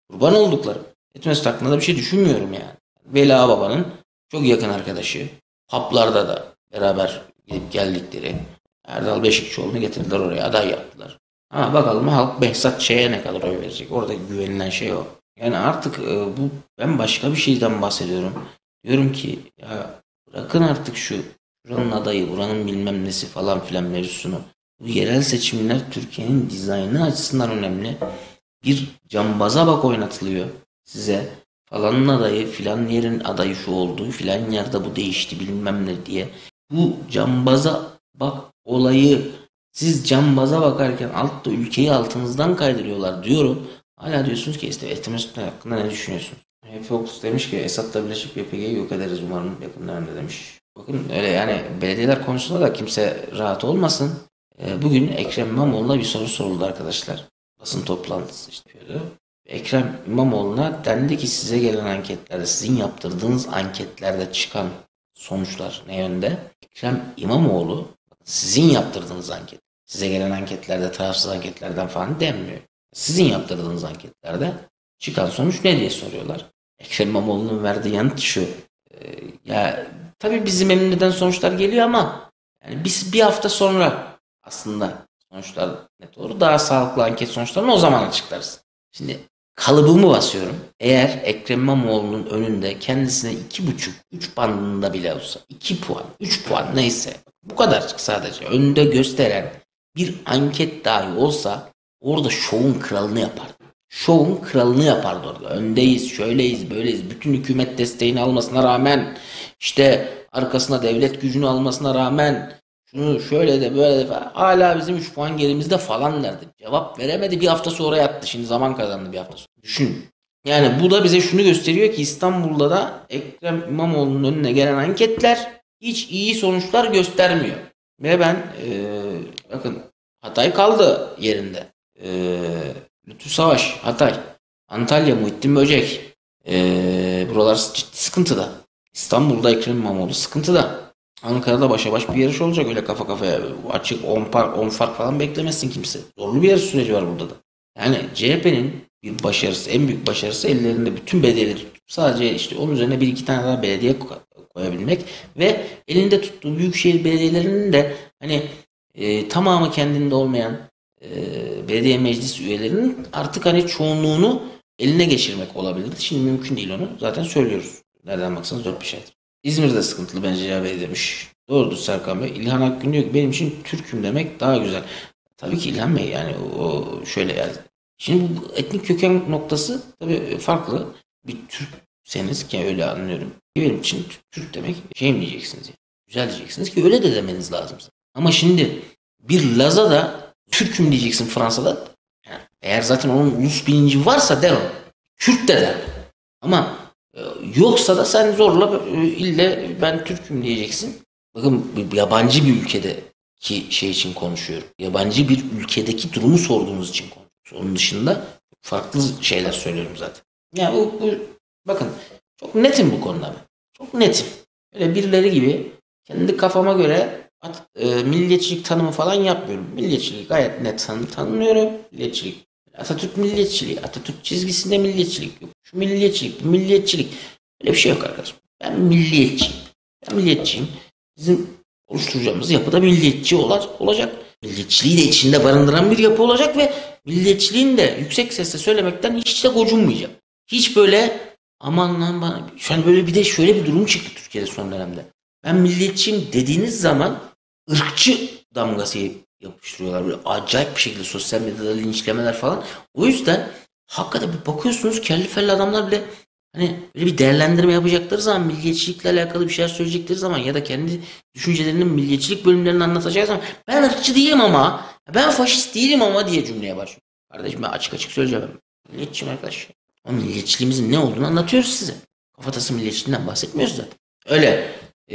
Kurban oldukları. Etmesi hakkında da bir şey düşünmüyorum yani. Veli Ağababa'nın çok yakın arkadaşı. Haplarda da beraber gidip geldikleri. Erdal Beşikçioğlu'nu getirdiler oraya, aday yaptılar. Ama bakalım halk Behzat Ç'ye ne kadar oy verecek? Orada güvenilen şey o. Yani artık ben başka bir şeyden bahsediyorum. Diyorum ki ya bırakın artık buranın adayı, buranın bilmem nesi falan filan mevzusunu. Bu yerel seçimler Türkiye'nin dizaynı açısından önemli. Bir cambaza bak oynatılıyor size. Falanın adayı, filan yerin adayı şu oldu, filan yerde bu değişti bilmem ne diye. Bu cambaza bak olayı siz cambaza bakarken altta ülkeyi altınızdan kaydırıyorlar diyorum. Hala diyorsunuz ki işte Etimesgutlu hakkında ne düşünüyorsun? Fox demiş ki Esad'la birleşip YPG'yi yok ederiz umarım yakın dönemde demiş. Bakın öyle yani belediyeler konusunda da kimse rahat olmasın. Bugün Ekrem İmamoğlu'na bir soru soruldu arkadaşlar. Basın toplantısı işte yapıyordu. Ekrem İmamoğlu'na dendi ki size gelen anketlerde, sizin yaptırdığınız anketlerde çıkan sonuçlar ne yönde? Ekrem İmamoğlu sizin yaptırdığınız anket. Size gelen anketlerde, tarafsız anketlerden falan denmiyor. Sizin yaptırdığınız anketlerde çıkan sonuç ne diye soruyorlar. Ekrem İmamoğlu'nun verdiği yanıt şu. Ya tabii bizi memnun eden sonuçlar geliyor ama yani biz bir hafta sonra aslında sonuçlar net olur. Daha sağlıklı anket sonuçlarını o zaman açıklarız. Şimdi kalıbımı basıyorum. Eğer Ekrem İmamoğlu'nun önünde kendisine 2,5-3 bandında bile olsa 2 puan, 3 puan neyse bu kadarcık sadece önünde gösteren bir anket dahi olsa orada şovun kralını yapardı. Şovun kralını yapardı orada. Öndeyiz, şöyleyiz, böyleyiz. Bütün hükümet desteğini almasına rağmen işte arkasına devlet gücünü almasına rağmen şunu şöyle de böyle de falan, hala bizim 3 puan gerimizde falan derdi. Cevap veremedi, bir hafta sonra yattı. Şimdi zaman kazandı bir hafta sonra. Düşün. Yani bu da bize şunu gösteriyor ki İstanbul'da da Ekrem İmamoğlu'nun önüne gelen anketler hiç iyi sonuçlar göstermiyor. Ve ben bakın Hatay kaldı yerinde. Lütfü Savaş, Hatay, Antalya, Muhittin Böcek. Buralar ciddi sıkıntıda. İstanbul'da Ekrem İmamoğlu sıkıntıda. Ankara'da başa baş bir yarış olacak. Öyle kafa kafaya açık 10 fark falan beklemesin kimse. Zorlu bir yarış süreci var burada da. Yani CHP'nin bir başarısı, en büyük başarısı ellerinde bütün belediyeleri tutup sadece işte onun üzerine bir iki tane daha belediye koyabilmek ve elinde tuttuğu büyükşehir belediyelerinin de hani tamamı kendinde olmayan belediye meclis üyelerinin artık hani çoğunluğunu eline geçirmek olabilirdi. Şimdi mümkün değil onu. Zaten söylüyoruz. Nereden baksanız 4-5 aydır. İzmir'de sıkıntılı bence ya Bey demiş. Doğrudur Serkan Bey. İlhan Akgün diyor ki benim için Türk'üm demek daha güzel. Tabii ki İlhan Bey yani o şöyle yani. Şimdi bu etnik köken noktası tabii farklı. Bir Türkseniz ki öyle anlıyorum. Benim için Türk demek şey mi diyeceksiniz yani. Güzel diyeceksiniz ki öyle de demeniz lazım. Ama şimdi bir Laz'a da Türk'üm diyeceksin Fransa'da. Yani eğer zaten onun ulus bilinci varsa der o. Kürt de der. Ama yoksa da sen zorla ille ben Türk'üm diyeceksin. Bakın yabancı bir ülkedeki şey için konuşuyorum. Yabancı bir ülkedeki durumu sorduğunuz için konuşuyorum. Onun dışında farklı şeyler söylüyorum zaten. Yani bu bakın çok netim bu konuda ben. Çok netim. Öyle birileri gibi kendi kafama göre milliyetçilik tanımı falan yapmıyorum. Milliyetçiliği gayet net tanımlıyorum. Milliyetçilik. Atatürk milliyetçiliği. Atatürk çizgisinde milliyetçilik yok. Şu milliyetçilik, bu milliyetçilik. Öyle bir şey yok arkadaşım. Ben milliyetçiyim. Ben milliyetçiyim. Bizim oluşturacağımız yapıda milliyetçi olacak. Milliyetçiliği de içinde barındıran bir yapı olacak ve milliyetçiliğin de yüksek sesle söylemekten hiç de gocunmayacak. Hiç böyle aman lan bana. Şu an böyle bir de şöyle bir durum çıktı Türkiye'de son dönemde. Ben milliyetçiyim dediğiniz zaman ırkçı damgası yapıştırıyorlar. Böyle acayip bir şekilde sosyal medyada linçlemeler falan. O yüzden hakikaten bir bakıyorsunuz kelli felli adamlar bile hani böyle bir değerlendirme yapacakları zaman milliyetçilikle alakalı bir şeyler söyleyecekleri zaman ya da kendi düşüncelerinin milliyetçilik bölümlerini anlatacağı zaman ben ırkçı değilim ama ben faşist değilim ama diye cümleye başlıyor. Kardeşim ben açık açık söyleyeceğim. Milliyetçiyim arkadaş. Ama milliyetçiliğimizin ne olduğunu anlatıyoruz size. Kafatası milliyetçiliğinden bahsetmiyoruz zaten. Öyle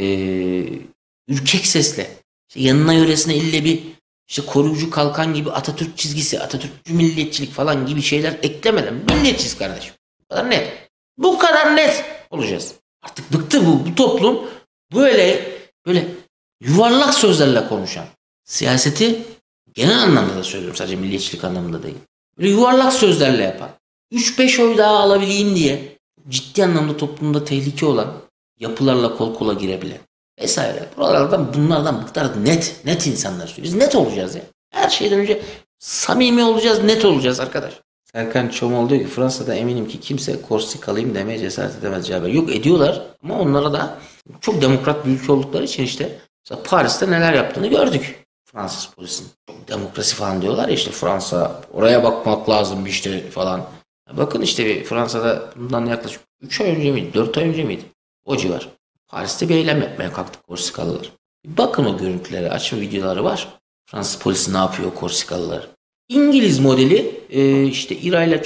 ürkek sesle işte yanına yöresine ille bir işte koruyucu kalkan gibi Atatürk çizgisi, Atatürkçü milliyetçilik falan gibi şeyler eklemeden milliyetçiyiz kardeşim. Bu kadar net. Bu kadar net olacağız. Artık bıktı bu toplum böyle yuvarlak sözlerle konuşan. Siyaseti genel anlamda da söylüyorum, sadece milliyetçilik anlamında değil. Böyle yuvarlak sözlerle yapan. 3-5 oy daha alabileyim diye ciddi anlamda toplumda tehlike olan yapılarla kol kola girebilen vesaire. Bunlardan bıktık. Net insanlar. Biz net olacağız ya. Her şeyden önce samimi olacağız, net olacağız arkadaş. Serkan Çomoğlu diyor ki Fransa'da eminim ki kimse Korsikalıyım demeye cesaret edemez cevap. Yok ediyorlar ama onlara da çok demokrat bir ülke oldukları için işte mesela Paris'te neler yaptığını gördük. Fransız polisinin. Çok demokrasi falan diyorlar ya işte Fransa oraya bakmak lazım işte falan. Bakın işte Fransa'da bundan yaklaşık 3 ay önce miydi 4 ay önce miydi? O civar. Paris'te bir eylem yapmaya kalktı Korsikalılar. Bakın o görüntülere açın videoları var. Fransız polisi ne yapıyor Korsikalılar. İngiliz modeli işte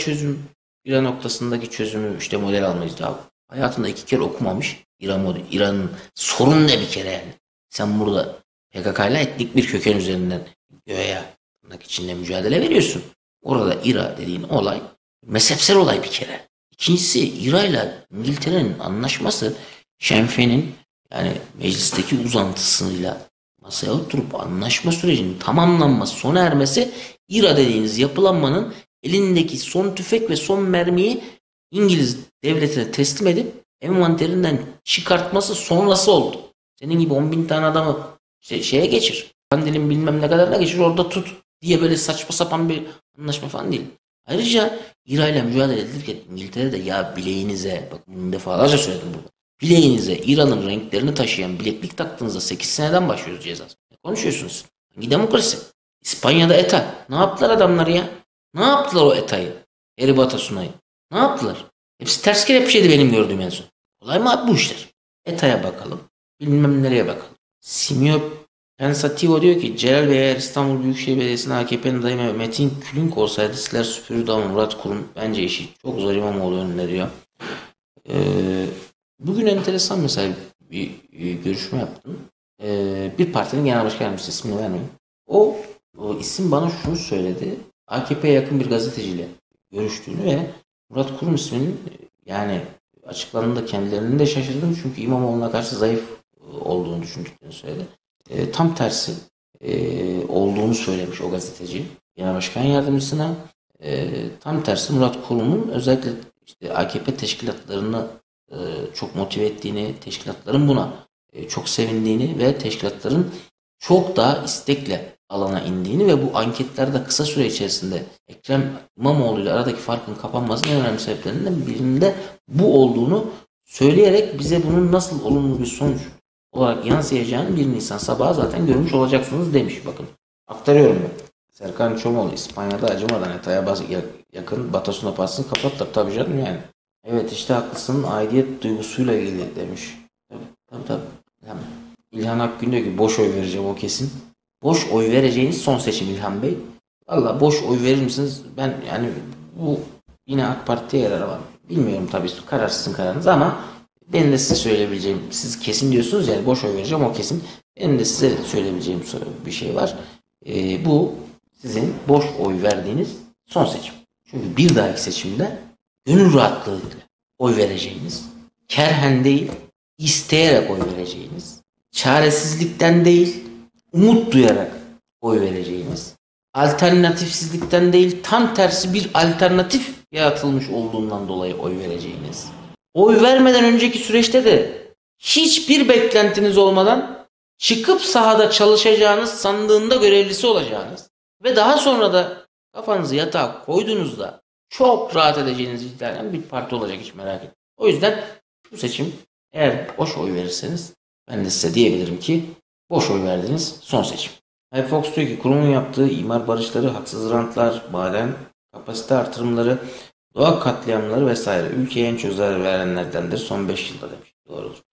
İra noktasındaki çözümü işte model almayız daha. Hayatında 2 kere okumamış İran'ın sorun ne bir kere yani. Sen burada PKK ile etnik bir köken üzerinden göğe tırnak içinde mücadele veriyorsun. Orada İra dediğin olay mezhepsel olay bir kere. İkincisi İra ile İngiltere'nin anlaşması Şenfe'nin yani meclisteki uzantısıyla masaya oturup anlaşma sürecinin tamamlanması, sona ermesi İRA dediğiniz yapılanmanın elindeki son tüfek ve son mermiyi İngiliz devletine teslim edip envanterinden çıkartması sonrası oldu. Senin gibi 10.000 tane adamı şeye geçir. Kandil'in bilmem ne kadarına geçir orada tut diye böyle saçma sapan bir anlaşma falan değil. Ayrıca İRA ile mücadele edilirken İngiltere'de ya bileğinize bakın bunu defalarca söyledim burada. Bileğinize İran'ın renklerini taşıyan bileklik taktığınızda 8 seneden başlıyoruz cezası. Ne konuşuyorsunuz? Hangi demokrasi? İspanya'da ETA. Ne yaptılar adamlar ya? Ne yaptılar o ETA'yı? Eribata Sunay'ı. Ne yaptılar? Hepsi ters kelepçeydi benim gördüğüm en son. Kolay mı abi bu işler? ETA'ya bakalım. Bilmem nereye bakalım. Simio Pensativo diyor ki Celal Bey eğer İstanbul Büyükşehir Belediyesi'ne AKP'nin adayı Metin Külünk olsaydı siler süpürürdü ama Murat Kurum bence işi çok zor İmamoğlu önünde diyor. Bugün enteresan mesela bir görüşme yaptım. Bir partinin genel başkan yardımcısı ismini vermeyeyim. O isim bana şunu söyledi. AKP'ye yakın bir gazeteciyle görüştüğünü ve Murat Kurum isminin yani açıklandığında kendilerinin de şaşırdım. Çünkü İmamoğlu'na karşı zayıf olduğunu düşündüklerini söyledi. Tam tersi olduğunu söylemiş o gazeteci. Genel başkan yardımcısına tam tersi Murat Kurum'un özellikle işte AKP teşkilatlarını çok motive ettiğini, teşkilatların buna çok sevindiğini ve teşkilatların çok daha istekle alana indiğini ve bu anketlerde kısa süre içerisinde Ekrem İmamoğlu ile aradaki farkın kapanmasının en önemli sebeplerinden birinin de bu olduğunu söyleyerek bize bunun nasıl olumlu bir sonuç olarak yansıyacağını 1 Nisan sabahı zaten görmüş olacaksınız demiş. Bakın aktarıyorum ben. Serkan Çomoğlu İspanya'da acımadan ETA'ya yakın Batasuna passını kapattı. Tabii canım yani. Evet işte haklısın aidiyet duygusuyla ilgili demiş. Tabii. Yani İlhan Akgün diyor ki boş oy vereceğim o kesin. Boş oy vereceğiniz son seçim İlhan Bey. Valla boş oy verir misiniz? Ben yani bu yine AK Parti'ye yarar var. Bilmiyorum tabii kararsızın kararınız ama benim de size söyleyebileceğim, siz kesin diyorsunuz yani boş oy vereceğim o kesin. Benim de size söyleyebileceğim bir şey var. Bu sizin boş oy verdiğiniz son seçim. Çünkü bir dahaki seçimde gönül rahatlığıyla oy vereceğiniz, kerhen değil, isteyerek oy vereceğiniz, çaresizlikten değil, umut duyarak oy vereceğiniz, alternatifsizlikten değil, tam tersi bir alternatif yaratılmış olduğundan dolayı oy vereceğiniz, oy vermeden önceki süreçte de hiçbir beklentiniz olmadan çıkıp sahada çalışacağınız sandığında görevlisi olacağınız ve daha sonra da kafanızı yatağa koyduğunuzda çok rahat edeceğiniz bir parti olacak hiç merak etmeyin. O yüzden bu seçim eğer boş oy verirseniz ben de size diyebilirim ki boş oy verdiniz son seçim. Fox diyor ki kurumun yaptığı imar barışları, haksız rantlar, maden kapasite artırımları, doğa katliamları vesaire ülkeye en çok zarar verenlerdendir son 5 yılda demiş. Doğrudur.